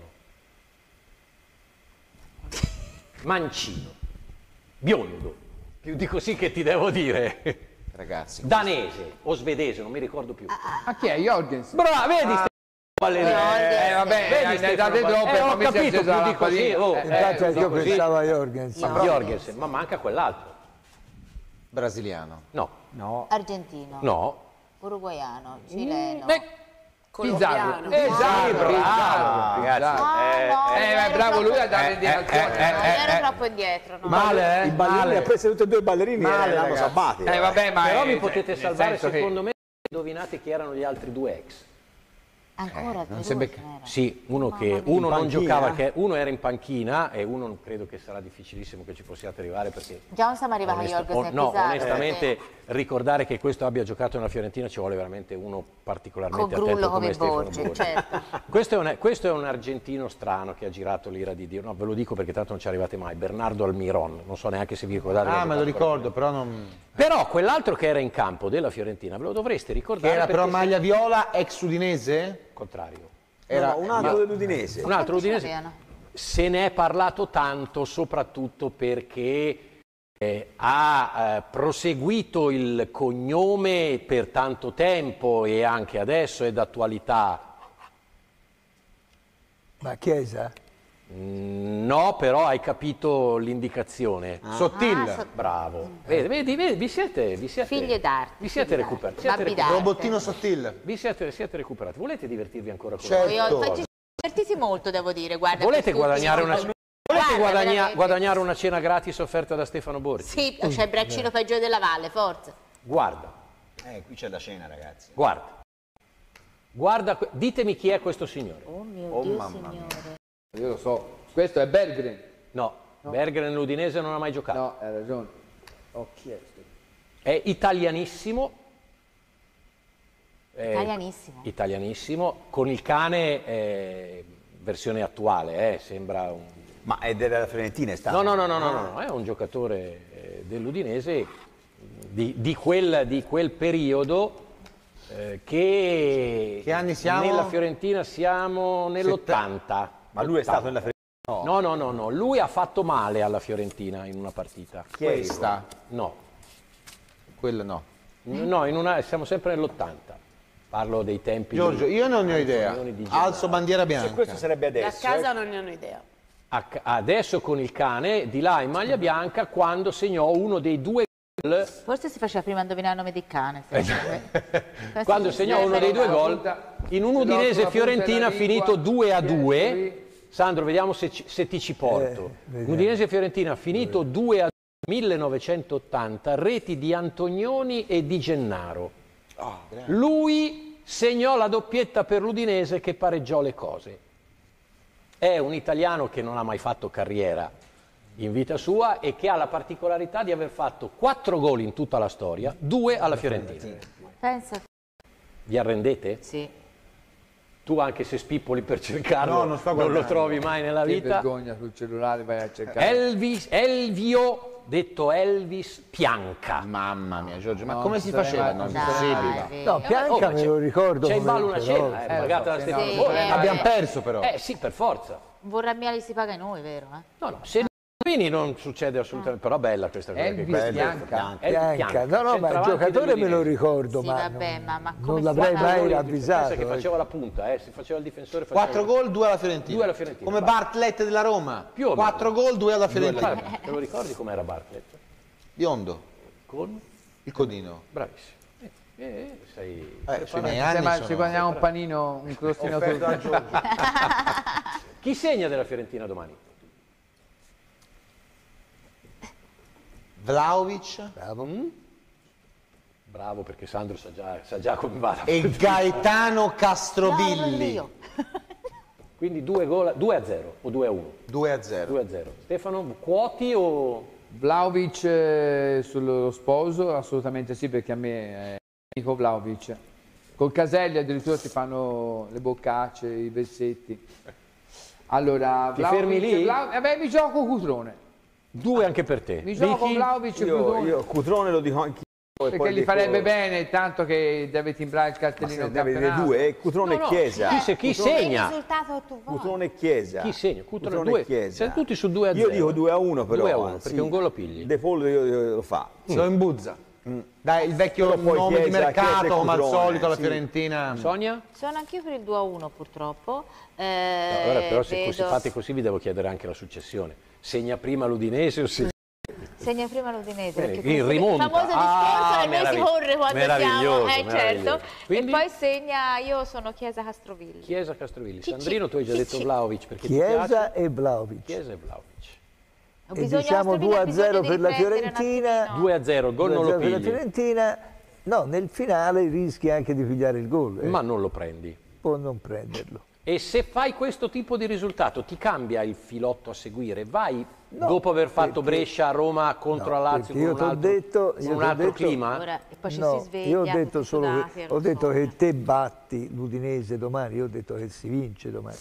Mancino. Biondo. Più di così che ti devo dire. Ragazzi. Danese o svedese, non mi ricordo più. Ma chi è? Jorgens? Bravo, vedi ah. ballerino. Eh, eh, vabbè, vedi, ne date troppe, eh, ho mi capito, più di così. Oh, eh, Infatti eh, io così. pensavo a Jorgens. Ma Jorgensen, ma manca quell'altro. Brasiliano. No. No. Argentino. No. Uruguaiano, cileno. Mm. Colombiano. Esatto, bravo, ragazzi. Ah, eh, no, eh, bravo lui a dare eh, indicazioni. eh, eh, non eh, ero eh. troppo indietro. No. Male, eh? I ballerini, ha preso tutti e due i ballerini Male, e l'hanno ragazzi. salvati. Eh, vabbè, ma Però è, mi potete nel salvare, senso secondo che... me, indovinate chi erano gli altri due ex. Ancora non due si becca- ce n'era. Sì, uno Mamma che mia. uno In non panchina? giocava, che uno era in panchina e uno non credo che sarà difficilissimo che ci possiate arrivare perché Già non siamo arrivati onest- a Jorgensen, on- no, Pizarro, onestamente ricordare che questo abbia giocato nella Fiorentina ci vuole veramente uno particolarmente Con attento Grullo come Stefano Borgi, Borgi. certo. Questo è, un, questo è un argentino strano che ha girato l'ira di Dio, no, ve lo dico perché tanto non ci arrivate mai, Bernardo Almiron, non so neanche se vi ricordate. Ah, che me ha lo giocato ricordo, però non... Però quell'altro che era in campo della Fiorentina ve lo dovreste Che ricordare. era però perché maglia se- viola, ex udinese? Contrario. Era No, un altro dell'Udinese. Un altro Quanti ce udinese. n'avevano? Se ne è parlato tanto soprattutto perché eh, ha eh, proseguito il cognome per tanto tempo e anche adesso è d'attualità. Ma Chiesa? Mm, no, però hai capito l'indicazione. Sottil. Ah, so- Bravo. Vedi, vedi, vedi, vi siete, vi siete, Figlie d'arte. vi siete figlie recuperati. d'arte. Siete Babbi recuperati. d'arte. Robottino Sottil. Vi siete, siete recuperati. Volete divertirvi ancora con Certo. Io- poi ci siamo divertiti molto, devo dire. Guarda, Volete quest'ultimo- guadagnare una, volete Guarda, guadagna- veramente. guadagnare una cena gratis offerta da Stefano Borgi? Sì, c'è il braccino peggiore della valle, forza. Guarda, Eh, qui c'è la cena, ragazzi. guarda. Guarda, que- ditemi chi è questo signore. Oh mio Oh, Dio, mamma signore. Io lo so, questo è Berggren. No, Berggren l'Udinese non ha mai giocato. No, hai ragione. Ho chiesto. È italianissimo. È Italianissimo. Italianissimo. Con il cane, eh, versione attuale, eh, sembra un... Ma è della Fiorentina, è stato? No, no, no, no, no, no, no, è un giocatore eh, dell'Udinese di, di, quel, di quel periodo eh, che... Che anni siamo? Nella Fiorentina siamo nell'ottanta. Ma lui è stato nella Fiorentina? No, no, no, no, lui ha fatto male alla Fiorentina in una partita. Chi è Questa? No, Quello no. no, in una, siamo sempre nell'ottanta. Parlo dei tempi Giorgio, di io non ne ho idea. Antonioni di Gennaro. Alzo bandiera Se bianca. questo sarebbe Da adesso. casa eh. non ne hanno idea. A- Adesso con il cane, di là in maglia bianca, quando segnò uno dei due gol, Forse si faceva prima indovinare il nome del cane. secondo me. quando segnò uno dei due gol, in un Udinese Fiorentina finito due a due. Sandro, vediamo se, ci- se ti ci porto. Eh, vediamo. Udinese Fiorentina finito due a due, millenovecentottanta, reti di Antonioni e di Gennaro. Lui segnò la doppietta per l'Udinese che pareggiò le cose. È un italiano che non ha mai fatto carriera in vita sua e che ha la particolarità di aver fatto quattro gol in tutta la storia, due alla Fiorentina. Pensa. Vi arrendete? Sì. Tu anche se spippoli per cercarlo, No, non sto non lo guardando. trovi mai nella Che vita. vergogna sul cellulare, vai a cercare. Elvis, Elvio, detto Elvis Pianca. Mamma mia, Giorgio, ma No, come non si sarei faceva? mai- Non Dai, possibile. vero. No, Pianca Oh, ma me c'è- lo ricordo. C'è in come- ballo una però- cena, eh, pagata da sì, Stefano Sì, Borgi. eh, Abbiamo eh. perso però. Eh sì, per forza. Vorremmiali si paga noi, vero? Eh? No, no, se quindi non succede assolutamente, però bella questa cosa. Elvis che- Bianca. Elvis Bianca. No, no, ma il centravanti giocatore me lo dell'Udinese. ricordo, Sì, ma, vabbè, non, ma- ma come non si l'avrei chiama? mai Pensa ravvisato. che eh. faceva la punta, eh, se faceva il difensore faceva Quattro gol, due alla Fiorentina. Due alla Fiorentina, Come bravo. Bartlett della Roma. Più o meno. Quattro gol, due alla Fiorentina. Guarda, te lo ricordi com'era Bartlett? Biondo, Con? il codino. Bravissimo. Eh, eh, sei Eh, sui miei Ci anni sembra- sono- ci guadagniamo un panino, un crostino Offerto a sul... Giorgio. Chi segna della Fiorentina domani? Vlahovic Bravo. Bravo perché Sandro sa già, sa già come va. la e partita. Gaetano No, Castrovilli. io. Quindi due gol, due a zero o due a uno? due a zero. due a zero. Stefano, quoti o... Vlahovic eh, sullo sposo, assolutamente sì, perché a me è amico Vlahovic. Col Caselli addirittura si fanno le boccacce, i versetti. Allora, Ti fermi lì? Vlau- eh beh, mi gioco Cutrone. Due anche per te. Mi gioco Vicky? Vlahovic e Io, Cutrone. io Cutrone lo dico anche io. e Perché poi gli dico- farebbe bene, tanto che deve timbrare il Ma cartellino se deve dire campionato. due, eh, Cutrone No, no, e Chiesa. chi se- chi Cutrone- segna? Il risultato tu vuoi. Cutrone e Chiesa. Chi segna? Cutrone Cutrone due. e Chiesa. Siamo tutti su due a Io zero. dico due a uno però. due a uno, sì. perché un gol lo pigli. De Paul io- io- lo fa. Sono in buzza. Mm. Dai, il vecchio nome Chiesa, di mercato, come al Cutrone, solito, la sì. Fiorentina. Sonia? Sono anch'io per il due a uno purtroppo. Eh, No, allora, però se vedo- così fate così vi devo chiedere anche la successione. Segna prima l'Udinese o segna... Segna prima l'Udinese, Bene, perché il comunque rimonta. il famoso Ah, discorso del noi si meravigli- corre quando siamo, meraviglioso, eh meraviglioso. certo. Quindi? E poi segna, io sono Chiesa Castrovilli. Chiesa Castrovilli. Cicci, Sandrino, tu hai già detto Cicci. Vlahovic perché ti Chiesa piace? e Vlahovic. Chiesa e Vlahovic. Ho E bisogno- diciamo Astor due Villa ha a zero bisogno per di la riflettere un Fiorentina. attimino. due a zero, il gol non lo due a zero per la pigli. Fiorentina. No, nel finale rischi anche di pigliare il gol. eh. Ma non lo prendi. Può non prenderlo. E se fai questo tipo di risultato, ti cambia il filotto a seguire? Vai No, dopo aver fatto perché- Brescia a Roma contro No, la Lazio perché con io un t'ho altro, detto- con io un t'ho altro detto- clima? Ora, e poi ci No, si sveglia, io ho detto tutti solo sudati, che, lo ho detto so. che te batti l'Udinese domani, io ho detto che si vince domani.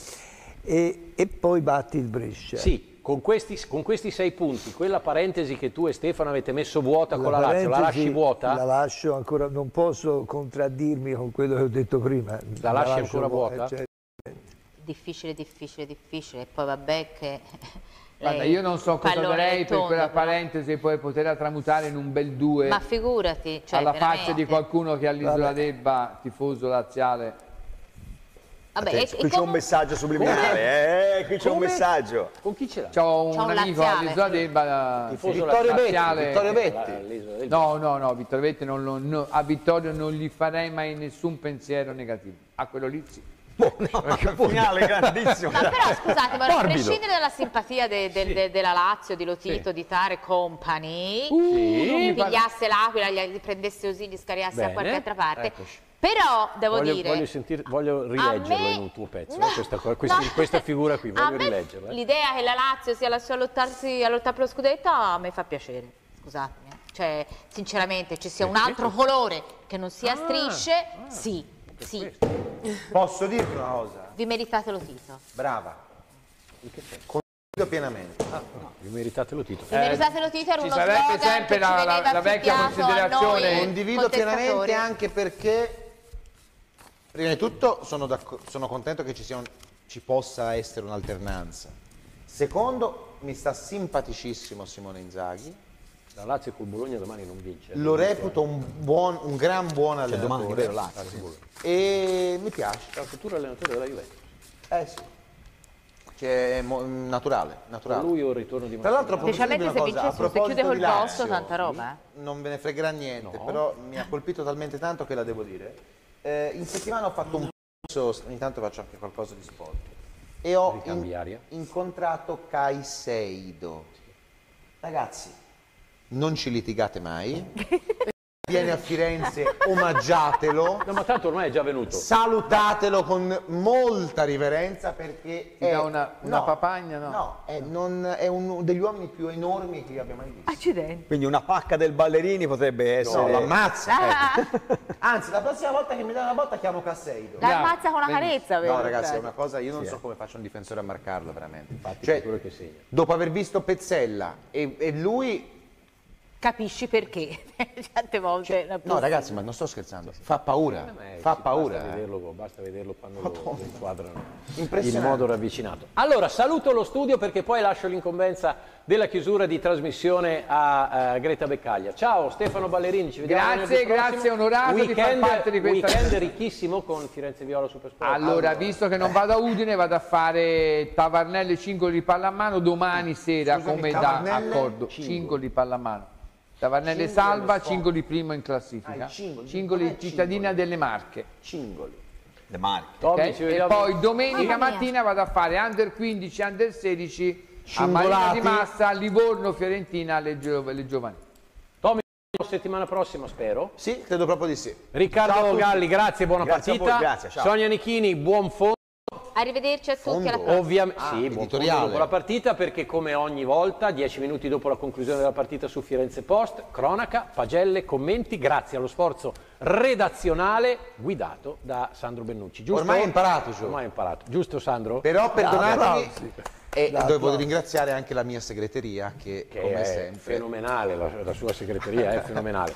E, e poi batti il Brescia. Sì, con questi, con questi sei punti, quella parentesi che tu e Stefano avete messo vuota con la Lazio, la parentesi lasci vuota? La lascio ancora, non posso contraddirmi con quello che ho detto prima. La lasci lascio ancora vuota, vuota? cioè, Difficile, difficile, difficile. E poi vabbè che... Guarda, lei- io non so cosa pallone darei per tondo, quella però. parentesi poi poterla tramutare in un bel due Ma figurati, cioè alla faccia di veramente. qualcuno che all'Isola Vabbè. d'Elba, tifoso laziale. Vabbè, Attenzione, e- e qui c'è un comunque- messaggio subliminale, eh, qui c'è un Come? messaggio. Con chi ce l'ha? C'ho un C'ho un amico laziale. all'Isola d'Elba, Tifoso Vittorio Betti, laziale. Vittorio Betti. All'isola del- No, no, no, Vittorio Betti non lo- no, a Vittorio non gli farei mai nessun pensiero negativo. A quello lì sì. Finale grandissimo. Ma però scusate, ma a Morbido. prescindere dalla simpatia de- de- de- della Lazio, di Lotito, di Tare Company, Sì. gli pigliasse l'Aquila, gli prendesse così, gli scariasse Bene, da qualche altra parte. eccoci. Però devo Voglio, dire... voglio, sentir- voglio rileggerlo me- in un tuo pezzo, no, eh, questa, co- questi- no. questa figura qui, A voglio me rileggerla. eh. L'idea che la Lazio sia lassù a lottarsi a lottare per lo scudetto a me fa piacere, scusatemi. eh. Cioè, sinceramente, ci sia un altro colore che non sia Ah, strisce, sì, sì. Posso dirti una cosa? Vi meritate lo Tito. Brava. Condivido pienamente. Vi meritate lo titolo. Vi meritate lo Tito, era ci uno sarebbe slogan sempre che la- ci la- veniva la vecchia affibbiato a considerazione. noi Condivido contestatori. pienamente anche perché, prima di tutto, sono, d'acco- sono contento che ci, sia un- ci possa essere un'alternanza. Secondo, mi sta simpaticissimo Simone Inzaghi. La Lazio col Bologna domani non vince. Lo reputo un, buon, un gran buon Cioè, allenatore. domani, vero, Lazio. E mi piace. È il futuro allenatore della Juventus. Eh sì. Cioè, è mo- naturale, Tra naturale. lui o il ritorno di Tra l'altro, Massimiliano? posso dirvi Specialmente se una cosa, a vincessimo, se proposito chiude col di posto, Lazio, tanta roba. eh. non ve ne fregherà niente, No. però mi ha colpito talmente tanto che la devo dire. Eh, in settimana ho fatto un corso, ogni tanto faccio anche qualcosa di sport, e ho Ricambi in- aria. incontrato Caicedo. Ragazzi, non ci litigate mai. Viene a Firenze, omaggiatelo. No, ma tanto ormai è già venuto. Salutatelo con molta riverenza perché Ti è dà una- una no, papagna, no? No, è, non- è uno degli uomini più enormi che io abbia mai visto. Accidenti. Quindi una pacca del ballerini potrebbe No, essere... l'ammazza. Ah, ecco. Anzi, la prossima volta che mi dà una botta chiamo Casseido. la ammazza con una carezza, vero? No, ragazzi, è Cioè. una cosa, io non so come faccia un difensore a marcarlo veramente. Infatti, Cioè, sicuro che segna. dopo aver visto Pezzella e, e lui. Capisci perché? Tante volte. non è No, possibile. ragazzi, ma non sto scherzando. Fa paura. Eh, Fa sì, paura. Basta eh. vederlo, basta vederlo quando lo, lo inquadrano in Impressionante. modo ravvicinato. Allora, saluto lo studio perché poi lascio l'incombenza della chiusura di trasmissione a, eh, Greta Beccaglia. Ciao Stefano Ballerini, ci vediamo Grazie, venerdì prossimo. grazie, onorato di far parte di questa- Weekend ricchissimo con Firenze Viola Supersport. Allora, visto che non vado a Udine, vado a fare Tavernelle Cingoli di pallamano domani sera, Scusami, come da Tavernelle? accordo. Cingoli. Cingoli di pallamano. Tavernelle Cingoli salva, lo so. Cingoli primo in classifica. Ah, il Cingoli. Cingoli Dov'è cittadina Cingoli? delle Marche. Cingoli. Le marche. Tommy, ok? ci E vediamo. poi domenica Mamma mia. mattina vado a fare Under quindici, Under sedici a Cingolati. Marina di Massa, Livorno, Fiorentina, le, gio- le giovani. Tommy, settimana prossima spero. Sì, credo proprio di sì. Riccardo Ciao a tutti. Galli, grazie, buona Grazie a partita. voi, grazie, ciao. Sonia Nichini, buon fondo. Arrivederci a tutti, alla Fondo. prossima. Ovviamente, Ah, sì, buon fondo editoriale. dopo la partita perché come ogni volta, dieci minuti dopo la conclusione della partita su Firenze Post, cronaca, pagelle, commenti, grazie allo sforzo redazionale guidato da Sandro Bennucci. Giusto? Ormai hai imparato, Gio. Ormai hai imparato. Giusto Sandro? Però perdonatemi, applausi. e Da devo applausi. ringraziare anche la mia segreteria che, Che come è sempre, fenomenale, la, la sua segreteria è fenomenale.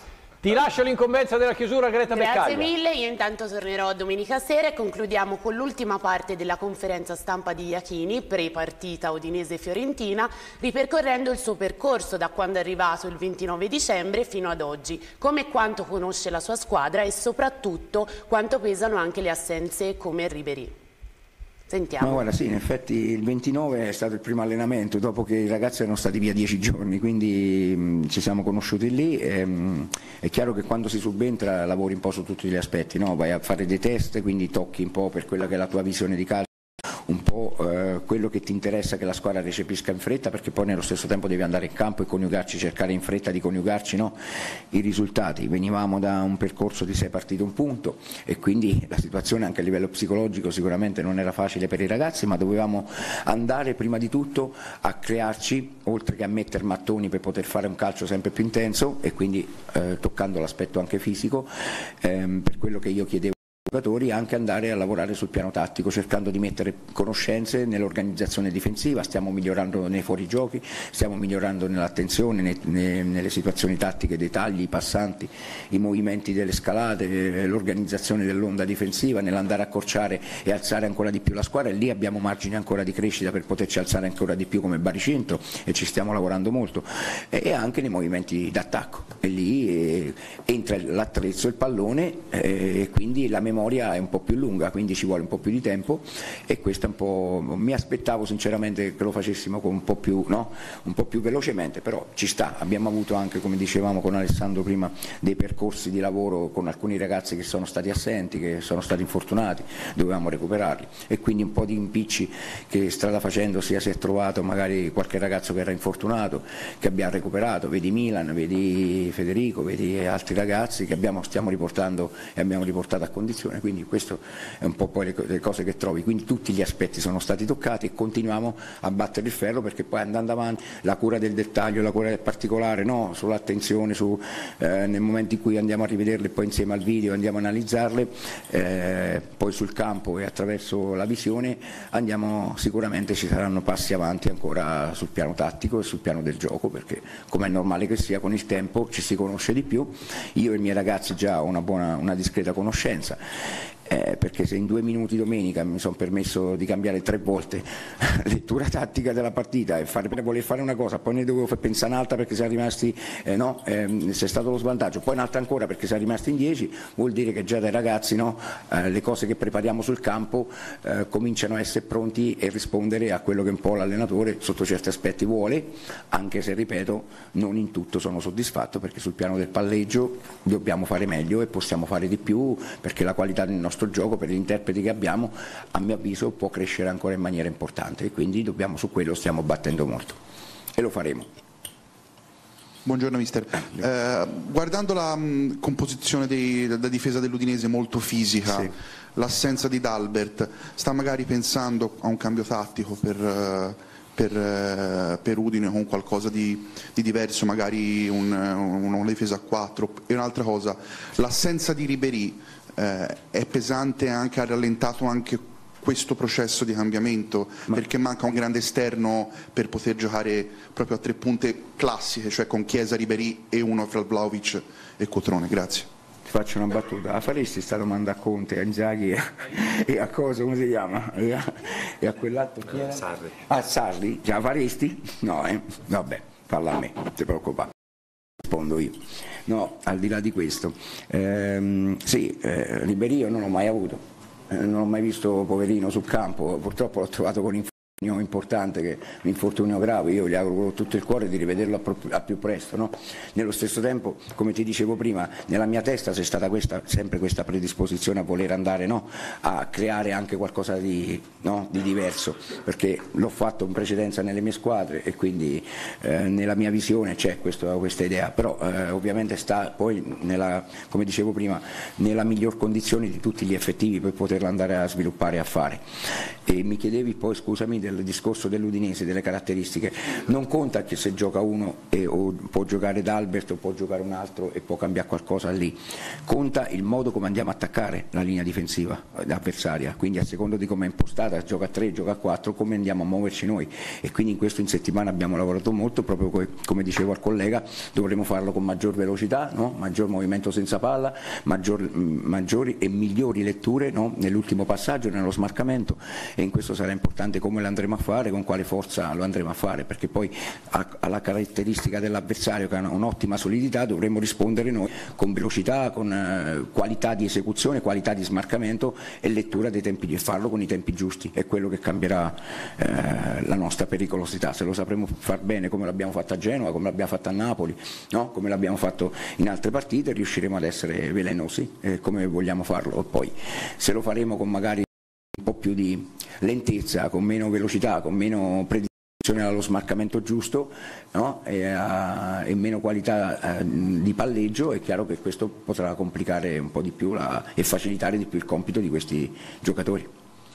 Ti lascio l'incombenza della chiusura, Greta Beccaglia. Grazie mille, io intanto tornerò domenica sera e concludiamo con l'ultima parte della conferenza stampa di Iachini, pre-partita Udinese-Fiorentina, ripercorrendo il suo percorso da quando è arrivato il ventinove dicembre fino ad oggi, come quanto conosce la sua squadra e soprattutto quanto pesano anche le assenze come Ribéry. Sentiamo. Ma guarda, sì, in effetti il ventinove è stato il primo allenamento dopo che i ragazzi erano stati via dieci giorni, quindi mh, ci siamo conosciuti lì. E, mh, è chiaro che quando si subentra lavori un po' su tutti gli aspetti, no? Vai a fare dei test, quindi tocchi un po' per quella che è la tua visione di calcio, un po' eh, quello che ti interessa che la squadra recepisca in fretta, perché poi nello stesso tempo devi andare in campo e coniugarci, cercare in fretta di coniugarci, no? I risultati. Venivamo da un percorso di sei partite un punto e quindi la situazione anche a livello psicologico sicuramente non era facile per i ragazzi, ma dovevamo andare prima di tutto a crearci, oltre che a mettere mattoni per poter fare un calcio sempre più intenso e quindi eh, toccando l'aspetto anche fisico, ehm, per quello che io chiedevo giocatori, anche andare a lavorare sul piano tattico, cercando di mettere conoscenze nell'organizzazione difensiva. Stiamo migliorando nei fuorigiochi, stiamo migliorando nell'attenzione, ne, ne, nelle situazioni tattiche dei tagli, i passanti, i movimenti delle scalate, l'organizzazione dell'onda difensiva, nell'andare a accorciare e alzare ancora di più la squadra, e lì abbiamo margini ancora di crescita per poterci alzare ancora di più come baricentro e ci stiamo lavorando molto, e, e anche nei movimenti d'attacco, e lì eh, entra l'attrezzo, il pallone eh, e quindi la memoria è un po' più lunga, quindi ci vuole un po' più di tempo, e questo è un po', mi aspettavo sinceramente che lo facessimo con un po' più, no? un po' più velocemente, però ci sta. Abbiamo avuto anche, come dicevamo con Alessandro prima, dei percorsi di lavoro con alcuni ragazzi che sono stati assenti, che sono stati infortunati, dovevamo recuperarli, e quindi un po' di impicci che strada facendo sia si è trovato magari qualche ragazzo che era infortunato, che abbiamo recuperato, vedi Milan, vedi Federico, vedi altri ragazzi che abbiamo, stiamo riportando e abbiamo riportato a condizione. Quindi questo è un po' poi le cose che trovi, quindi tutti gli aspetti sono stati toccati e continuiamo a battere il ferro, perché poi andando avanti la cura del dettaglio, la cura del particolare, no? Sull'attenzione, su, eh, nel momento in cui andiamo a rivederle poi insieme al video, andiamo a analizzarle, eh, poi sul campo e attraverso la visione andiamo, sicuramente ci saranno passi avanti ancora sul piano tattico e sul piano del gioco, perché come è normale che sia, con il tempo ci si conosce di più. Io e i miei ragazzi già ho una buona, una discreta conoscenza, Eh, perché se in due minuti domenica mi sono permesso di cambiare tre volte lettura tattica della partita e fare, voler fare una cosa, poi ne dovevo pensare un'altra perché siamo rimasti, eh, no, eh, c'è stato lo svantaggio, poi un'altra ancora perché siamo rimasti in dieci, vuol dire che già dai ragazzi, no, eh, le cose che prepariamo sul campo eh, cominciano a essere pronti e rispondere a quello che un po' l'allenatore sotto certi aspetti vuole, anche se ripeto non in tutto sono soddisfatto, perché sul piano del palleggio dobbiamo fare meglio e possiamo fare di più, perché la qualità del nostro gioco, per gli interpreti che abbiamo, a mio avviso può crescere ancora in maniera importante, e quindi dobbiamo, su quello stiamo battendo molto e lo faremo. Buongiorno mister, eh, guardando la mh, composizione della difesa dell'Udinese molto fisica, sì, l'assenza di D'Albert, sta magari pensando a un cambio tattico per, per, per Udine, con qualcosa di, di diverso, magari un, un, una difesa a quattro? E un'altra cosa, l'assenza di Ribéry Eh, è pesante, anche ha rallentato anche questo processo di cambiamento, ma perché manca un grande esterno per poter giocare proprio a tre punte classiche, cioè con Chiesa, Ribéry e uno fra Vlahovic e Cotrone. Grazie. Ti faccio una battuta, la faresti sta domanda a Conte, a Inzaghi e, e a cosa, come si chiama? E a, e a quell'altro chi era? Sarri. A Sarri, ce la faresti? No, eh? Vabbè, falla a me, non ti preoccupare. Rispondo io. No, al di là di questo, ehm, sì, eh, Ribéry io non l'ho mai avuto, eh, non l'ho mai visto poverino sul campo, purtroppo l'ho trovato con infortunio importante, che un infortunio grave. Io gli auguro con tutto il cuore di rivederlo a più presto, no? Nello stesso tempo, come ti dicevo prima, nella mia testa c'è stata questa, sempre questa predisposizione a voler andare, no? A creare anche qualcosa di, no? di diverso, perché l'ho fatto in precedenza nelle mie squadre e quindi eh, nella mia visione c'è questa idea, però eh, ovviamente sta poi, nella, come dicevo prima, nella miglior condizione di tutti gli effettivi per poterla andare a sviluppare e a fare. E mi chiedevi poi, scusami, del discorso dell'Udinese, delle caratteristiche, non conta che se gioca uno e, o può giocare D'Albert o può giocare un altro e può cambiare qualcosa lì, conta il modo come andiamo a attaccare la linea difensiva avversaria, quindi a secondo di come è impostata, gioca a tre, gioca a quattro, come andiamo a muoverci noi, e quindi in questo in settimana abbiamo lavorato molto, proprio come, come dicevo al collega, dovremo farlo con maggior velocità, no? Maggior movimento senza palla, maggior, maggiori e migliori letture, no? Nell'ultimo passaggio, nello smarcamento, e in questo sarà importante come lo andremo a fare, con quale forza lo andremo a fare, perché poi alla caratteristica dell'avversario che ha un'ottima solidità dovremo rispondere noi con velocità, con eh, qualità di esecuzione, qualità di smarcamento e lettura dei tempi, di farlo con i tempi giusti, è quello che cambierà eh, la nostra pericolosità. Se lo sapremo far bene come l'abbiamo fatto a Genova, come l'abbiamo fatto a Napoli, no? Come l'abbiamo fatto in altre partite, riusciremo ad essere velenosi eh, come vogliamo farlo. Poi se lo faremo con magari un po' più di lentezza, con meno velocità, con meno predisposizione allo smarcamento giusto, no? e, uh, e meno qualità uh, di palleggio, è chiaro che questo potrà complicare un po' di più la, e facilitare di più il compito di questi giocatori.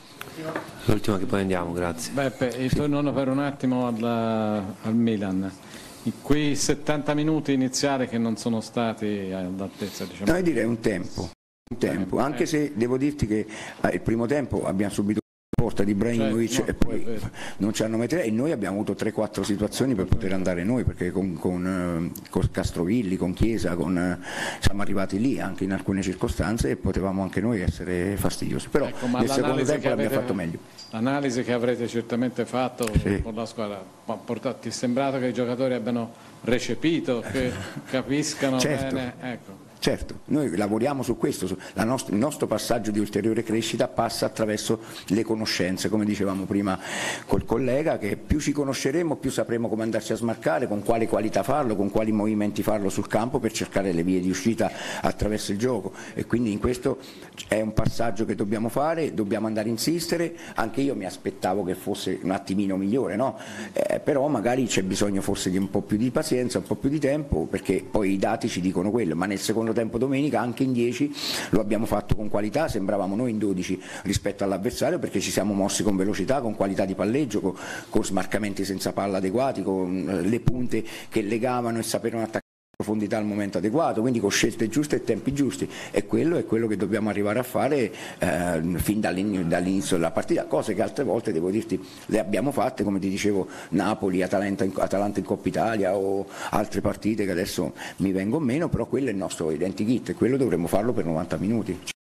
L'ultima che poi andiamo, grazie. Beppe, e torno per un attimo al, al Milan. In quei settanta minuti iniziali che non sono stati all'altezza, diciamo. No, io direi un tempo, un tempo, anche se devo dirti che eh, il primo tempo abbiamo subito la porta di Ibrahimovic, cioè, no, e poi non ci hanno messo, e noi abbiamo avuto tre quattro situazioni per poter andare noi, perché con, con, con Castrovilli, con Chiesa, con, siamo arrivati lì anche in alcune circostanze e potevamo anche noi essere fastidiosi, però ecco, nel secondo tempo l'abbiamo fatto meglio. L'analisi che avrete certamente fatto sì. con la squadra, ti è sembrato che i giocatori abbiano recepito, che capiscano certo. bene? Ecco. Certo, noi lavoriamo su questo, la nostra, il nostro passaggio di ulteriore crescita passa attraverso le conoscenze, come dicevamo prima col collega, che più ci conosceremo più sapremo come andarci a smarcare, con quale qualità farlo, con quali movimenti farlo sul campo per cercare le vie di uscita attraverso il gioco, e quindi in questo è un passaggio che dobbiamo fare, dobbiamo andare a insistere. Anche io mi aspettavo che fosse un attimino migliore, no? eh, però magari c'è bisogno forse di un po' più di pazienza, un po' più di tempo, perché poi i dati ci dicono quello, ma nel secondo tempo domenica anche in dieci lo abbiamo fatto con qualità, sembravamo noi in dodici rispetto all'avversario, perché ci siamo mossi con velocità, con qualità di palleggio, con, con smarcamenti senza palla adeguati, con le punte che legavano e sapevano attaccare profondità al momento adeguato, quindi con scelte giuste e tempi giusti, e quello è quello che dobbiamo arrivare a fare eh, fin dall'inizio della partita, cose che altre volte, devo dirti, le abbiamo fatte, come ti dicevo, Napoli, Atalanta in, Atalanta in Coppa Italia o altre partite che adesso mi vengono meno, però quello è il nostro identikit e quello dovremmo farlo per novanta minuti.